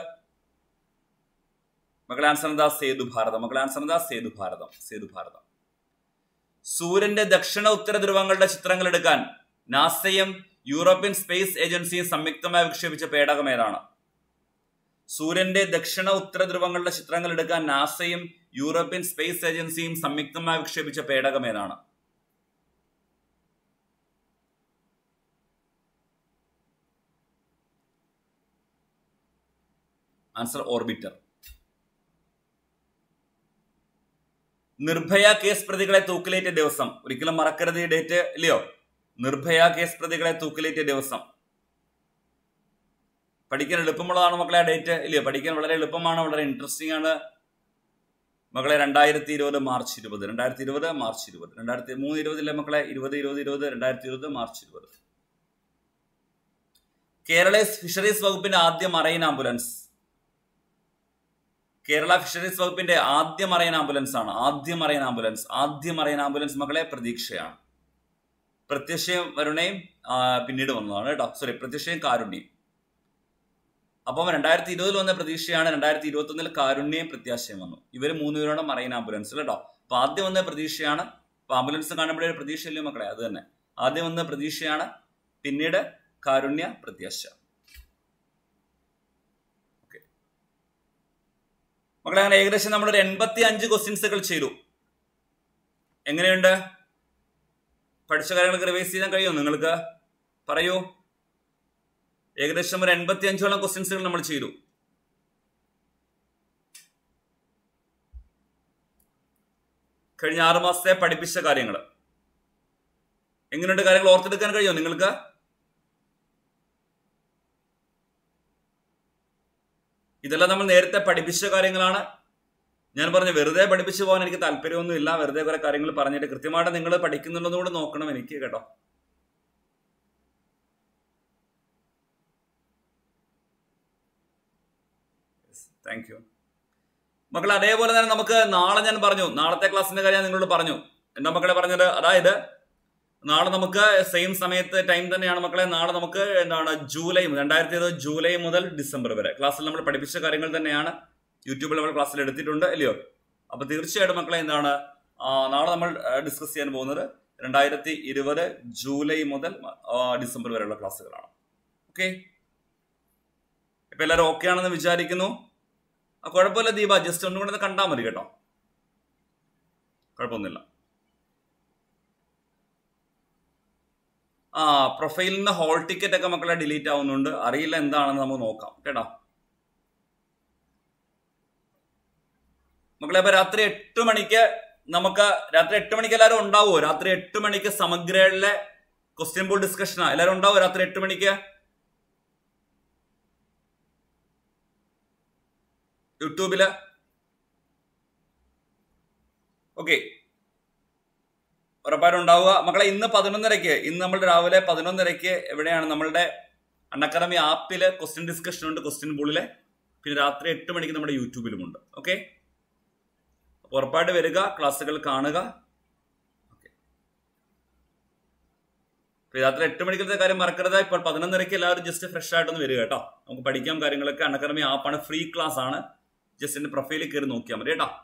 [SPEAKER 1] മക്കളെ ആൻസർ എന്താ? സേതു ഭാരതം. മക്കളെ ആൻസർ എന്താ? സേതു ഭാരതം. സേതു ഭാരതം. സൂര്യന്റെ ദക്ഷിണ ഉത്തര ധ്രുവങ്ങളുടെ ചിത്രങ്ങൾ എടുക്കാൻ നാസയും യൂറോപ്യൻ സ്പേസ് ഏജൻസിയും സംയുക്തമായി വിക്ഷേപിച്ച പേടകം ഏതാണ്? സൂര്യന്റെ ദക്ഷിണ ഉത്തര ധ്രുവങ്ങളുടെ ചിത്രങ്ങൾ എടുക്കാൻ നാസയും യൂറോപ്യൻ സ്പേസ് ഏജൻസിയും സംയുക്തമായി വിക്ഷേപിച്ച പേടകം ഏതാണ്? Answer orbiter. നിർഭയ കേസ് പ്രതികളെ തൂക്കിലേറ്റിയ ദിവസം. ഒരിക്കലും മറക്കരുത് ഈ ഡേറ്റ്, ഇല്ലയോ? നിർഭയ കേസ് പ്രതികളെ തൂക്കിലേറ്റിയ ദിവസം. പഠിക്കാൻ എളുപ്പമുള്ളതാണ് മക്കളെ ആ ഡേറ്റ്, ഇല്ലയോ? പഠിക്കാൻ വളരെ എളുപ്പമാണ്, വളരെ ഇൻട്രസ്റ്റിംഗ് ആണ് മക്കളെ. രണ്ടായിരത്തി ഇരുപത് മാർച്ച് ഇരുപത് രണ്ടായിരത്തി ഇരുപത് മാർച്ച് ഇരുപത് രണ്ടായിരത്തി മൂന്ന് ഇരുപതിലെ മക്കളെ ഇരുപത് ഇരുപത് ഇരുപത് രണ്ടായിരത്തി ഇരുപത് മാർച്ച് ഇരുപത്. കേരള ഫിഷറീസ് വകുപ്പിന്റെ ആദ്യ മറൈൻ ആംബുലൻസ്. കേരള ഫിഷറീസ് വകുപ്പിന്റെ ആദ്യ മറൈൻ ആംബുലൻസ് ആണ്. ആദ്യ മറൈൻ ആംബുലൻസ് ആദ്യ മറൈൻ ആംബുലൻസ് മക്കളെ പ്രതീക്ഷയാണ്. പ്രത്യക്ഷയും വരുണയും പിന്നീട് വന്നതാണ് കേട്ടോ. സോറി, പ്രത്യക്ഷയും കാരുണ്യം. അപ്പം രണ്ടായിരത്തി ഇരുപതിൽ വന്ന പ്രതീക്ഷയാണ്. രണ്ടായിരത്തി ഇരുപത്തി ഒന്നിൽ കാരുണ്യം പ്രത്യാശയും വന്നു. ഇവര് മൂന്നുപേരാണ് മറൈൻ ആംബുലൻസ് കേട്ടോ. അപ്പൊ ആദ്യം വന്ന പ്രതീക്ഷയാണ്. അപ്പൊ ആംബുലൻസ് കാണുമ്പോഴേ ഒരു പ്രതീക്ഷയില്ലേ മക്കളെ? അത് തന്നെ. ആദ്യം വന്ന പ്രതീക്ഷയാണ്, പിന്നീട് കാരുണ്യ, പ്രത്യാശ. ഓക്കെ മക്കളെ, അങ്ങനെ ഏകദേശം നമ്മളൊരു എൺപത്തി അഞ്ച് ക്വസ്റ്റ്യൻസുകൾ ചെയ്തു. എങ്ങനെയുണ്ട്? പഠിച്ച കാര്യങ്ങൾക്ക് റിവൈസ് ചെയ്യാൻ കഴിയുമോ നിങ്ങൾക്ക്? പറയൂ. ഏകദേശം ഒരു എൺപത്തി അഞ്ചോളം ക്വസ്റ്റ്യൻസുകൾ നമ്മൾ ചെയ്തു. കഴിഞ്ഞ ആറു മാസത്തെ പഠിപ്പിച്ച കാര്യങ്ങൾ എങ്ങനെയുണ്ട്? കാര്യങ്ങൾ ഓർത്തെടുക്കാൻ കഴിയുമോ നിങ്ങൾക്ക്? ഇതെല്ലാം നമ്മൾ നേരത്തെ പഠിപ്പിച്ച കാര്യങ്ങളാണ്. ഞാൻ പറഞ്ഞു വെറുതെ പഠിപ്പിച്ചു പോകാൻ എനിക്ക് താല്പര്യമൊന്നുമില്ല. വെറുതെ കുറെ കാര്യങ്ങൾ പറഞ്ഞിട്ട് കൃത്യമായിട്ട് നിങ്ങൾ പഠിക്കുന്നുണ്ടെന്ന് കൂടെ നോക്കണം എനിക്ക് കേട്ടോ. താങ്ക് യു മക്കളെ. അതേപോലെ തന്നെ നമുക്ക് നാളെ ഞാൻ പറഞ്ഞു, നാളത്തെ ക്ലാസ്സിന്റെ കാര്യം നിങ്ങളോട് പറഞ്ഞു. എന്താ മക്കളെ പറഞ്ഞത്? അതായത് നാളെ നമുക്ക് സെയിം സമയത്ത് ടൈം തന്നെയാണ് മക്കളെ. നാളെ നമുക്ക് എന്താണ് ജൂലൈ രണ്ടായിരത്തി ഇരുപത് ജൂലൈ മുതൽ ഡിസംബർ വരെ ക്ലാസ്സിൽ നമ്മൾ പഠിപ്പിച്ച കാര്യങ്ങൾ തന്നെയാണ് യൂട്യൂബിൽ നമ്മൾ ക്ലാസ്സിൽ എടുത്തിട്ടുണ്ട്, അല്ലയോ? അപ്പൊ തീർച്ചയായിട്ടും മക്കളെ എന്താണ് നാളെ നമ്മൾ ഡിസ്കസ് ചെയ്യാൻ പോകുന്നത് രണ്ടായിരത്തി ഇരുപത് ജൂലൈ മുതൽ ഡിസംബർ വരെയുള്ള ക്ലാസ്സുകളാണ്. ഓക്കെ, ഇപ്പൊ എല്ലാവരും ഓക്കെ ആണെന്ന് വിചാരിക്കുന്നു. ആ കുഴപ്പമില്ല ദീപ, ജസ്റ്റ് ഒന്നും കൂടെ കണ്ടാൽ മതി കേട്ടോ, കുഴപ്പമൊന്നുമില്ല. ആ പ്രൊഫൈലിൽ നിന്ന് ഹോൾ ടിക്കറ്റ് ഒക്കെ മക്കളെ ഡിലീറ്റ് ആവുന്നുണ്ട്, അറിയില്ല എന്താണെന്ന് നമുക്ക് നോക്കാം കേട്ടോ മക്കളെ. അപ്പൊ രാത്രി എട്ട് മണിക്ക് നമുക്ക് രാത്രി എട്ട് മണിക്ക് എല്ലാവരും ഉണ്ടാവുമോ? രാത്രി എട്ട് മണിക്ക് സമഗ്രയിലെ ക്വസ്റ്റ്യൻ ബോർഡ് ഡിസ്കഷനാ. എല്ലാവരും ഉണ്ടാവോ രാത്രി എട്ട് മണിക്ക്? യൂട്യൂബില്. ഓക്കെ, ഉറപ്പായിട്ടും ഉണ്ടാവുക മക്കളെ. ഇന്ന് പതിനൊന്നരക്ക് ഇന്ന് നമ്മൾ രാവിലെ പതിനൊന്നരക്ക് എവിടെയാണ് നമ്മളുടെ അൺഅക്കാദമി ആപ്പില് ക്വസ്റ്റ്യൻ ഡിസ്കഷൻ ഉണ്ട്, ക്വസ്റ്റ്യൻ പൂളില്. പിന്നെ രാത്രി എട്ട് മണിക്ക് നമ്മുടെ യൂട്യൂബിലുമുണ്ട്. ഓക്കെ, ഉറപ്പായിട്ട് വരിക, ക്ലാസ്സുകൾ കാണുക. രാത്രി എട്ട് മണിക്കത്തെ കാര്യം മറക്കരുത്. ഇപ്പോൾ പതിനൊന്നരക്ക് എല്ലാവരും ജസ്റ്റ് ഫ്രഷ് ആയിട്ടൊന്ന് വരിക കേട്ടോ. നമുക്ക് പഠിക്കാം കാര്യങ്ങളൊക്കെ. അൺഅക്കാദമി ആപ്പാണ്, ഫ്രീ ക്ലാസ് ആണ്. ജസ്റ്റ് എന്റെ പ്രൊഫൈലിൽ കയറി നോക്കിയാൽ മതി കേട്ടോ.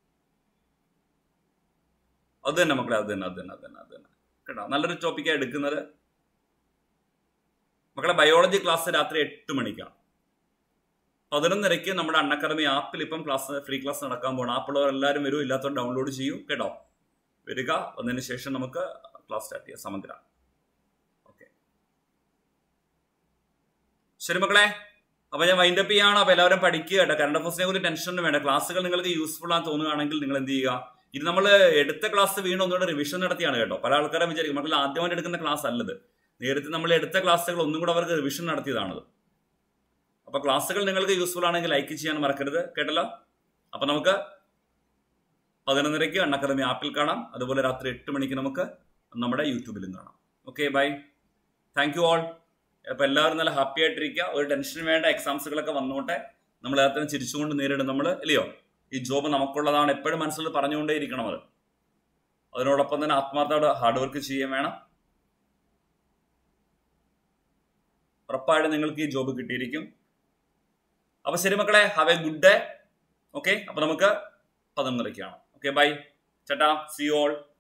[SPEAKER 1] അത് തന്നെ മക്കളെ, അത് തന്നെ അത് തന്നെ അത് തന്നെ അത് തന്നെ കേട്ടോ. നല്ലൊരു ടോപ്പിക്കാണ് എടുക്കുന്നത് മക്കളെ. ബയോളജി ക്ലാസ് രാത്രി എട്ട് മണിക്കാണ്. പതിനൊന്നരയ്ക്ക് നമ്മുടെ അൺഅക്കാദമി ആപ്പിൽ ഇപ്പം ക്ലാസ്, ഫ്രീ ക്ലാസ് നടക്കാൻ പോകണം. ആപ്പുള്ളവർ എല്ലാവരും വരും, ഇല്ലാത്തവർ ഡൗൺലോഡ് ചെയ്യൂ കേട്ടോ. വരിക, വന്നതിന് ശേഷം നമുക്ക് ക്ലാസ് സ്റ്റാർട്ട് ചെയ്യാം. സമഗ്ര. ഓക്കെ, ശരി മക്കളെ. അപ്പൊ ഞാൻ വൈൻഡ് അപ്പ് ചെയ്യാണ്. അപ്പൊ എല്ലാവരും പഠിക്കുക കേട്ടോ. കറണ്ട് അഫയേഴ്സിനെ കുറിച്ച് ടെൻഷനൊന്നും വേണ്ട. ക്ലാസ്സുകൾ നിങ്ങൾക്ക് യൂസ്ഫുൾ ആണെന്ന് തോന്നുകയാണെങ്കിൽ നിങ്ങൾ എന്ത് ചെയ്യുക, ഇത് നമ്മൾ എടുത്ത ക്ലാസ് വീണ്ടും ഒന്നുകൂടെ റിവിഷൻ നടത്തിയാണ് കേട്ടോ. പല ആൾക്കാരും വിചാരിക്കും മക്കൾ ആദ്യമായിട്ട് എടുക്കുന്ന ക്ലാസ് അല്ലത്. നേരത്തെ നമ്മൾ എടുത്ത ക്ലാസ്സുകൾ ഒന്നും കൂടെ അവർക്ക് റിവിഷൻ നടത്തിയതാണത്. അപ്പൊ ക്ലാസ്സുകൾ നിങ്ങൾക്ക് യൂസ്ഫുൾ ആണെങ്കിൽ ലൈക്ക് ചെയ്യാൻ മറക്കരുത് കേട്ടല്ലോ. അപ്പൊ നമുക്ക് പതിനൊന്നരയ്ക്ക് അൺഅക്കാദമി ആപ്പിൽ കാണാം. അതുപോലെ രാത്രി എട്ട് മണിക്ക് നമുക്ക് നമ്മുടെ യൂട്യൂബിലും കാണാം. Okay, bye, thank you all. അപ്പൊ എല്ലാവരും നല്ല ഹാപ്പി ആയിട്ടിരിക്കുക. ഒരു ടെൻഷനും വേണ്ട. എക്സാംസുകളൊക്കെ വന്നോട്ടെ. നമ്മൾ എല്ലാത്തിനും ചിരിച്ചുകൊണ്ട് നേരിടും നമ്മൾ, ഇല്ലയോ? ഈ ജോബ് നമുക്കുള്ളതാണ് എപ്പോഴും മനസ്സിൽ പറഞ്ഞുകൊണ്ടേ ഇരിക്കണം. അത് അതിനോടൊപ്പം തന്നെ ആത്മാർത്ഥത്തോടെ ഹാർഡ് വർക്ക് ചെയ്യാൻ വേണം. ഉറപ്പായിട്ടും നിങ്ങൾക്ക് ഈ ജോബ് കിട്ടിയിരിക്കും. അപ്പൊ ശരി മക്കളെ, have a good day. Okay, അപ്പൊ നമുക്ക് പതിനൊന്നരയ്ക്കാണ്. ഓക്കെ, ബൈ, ചേട്ടാ, സി യു ഓൾ.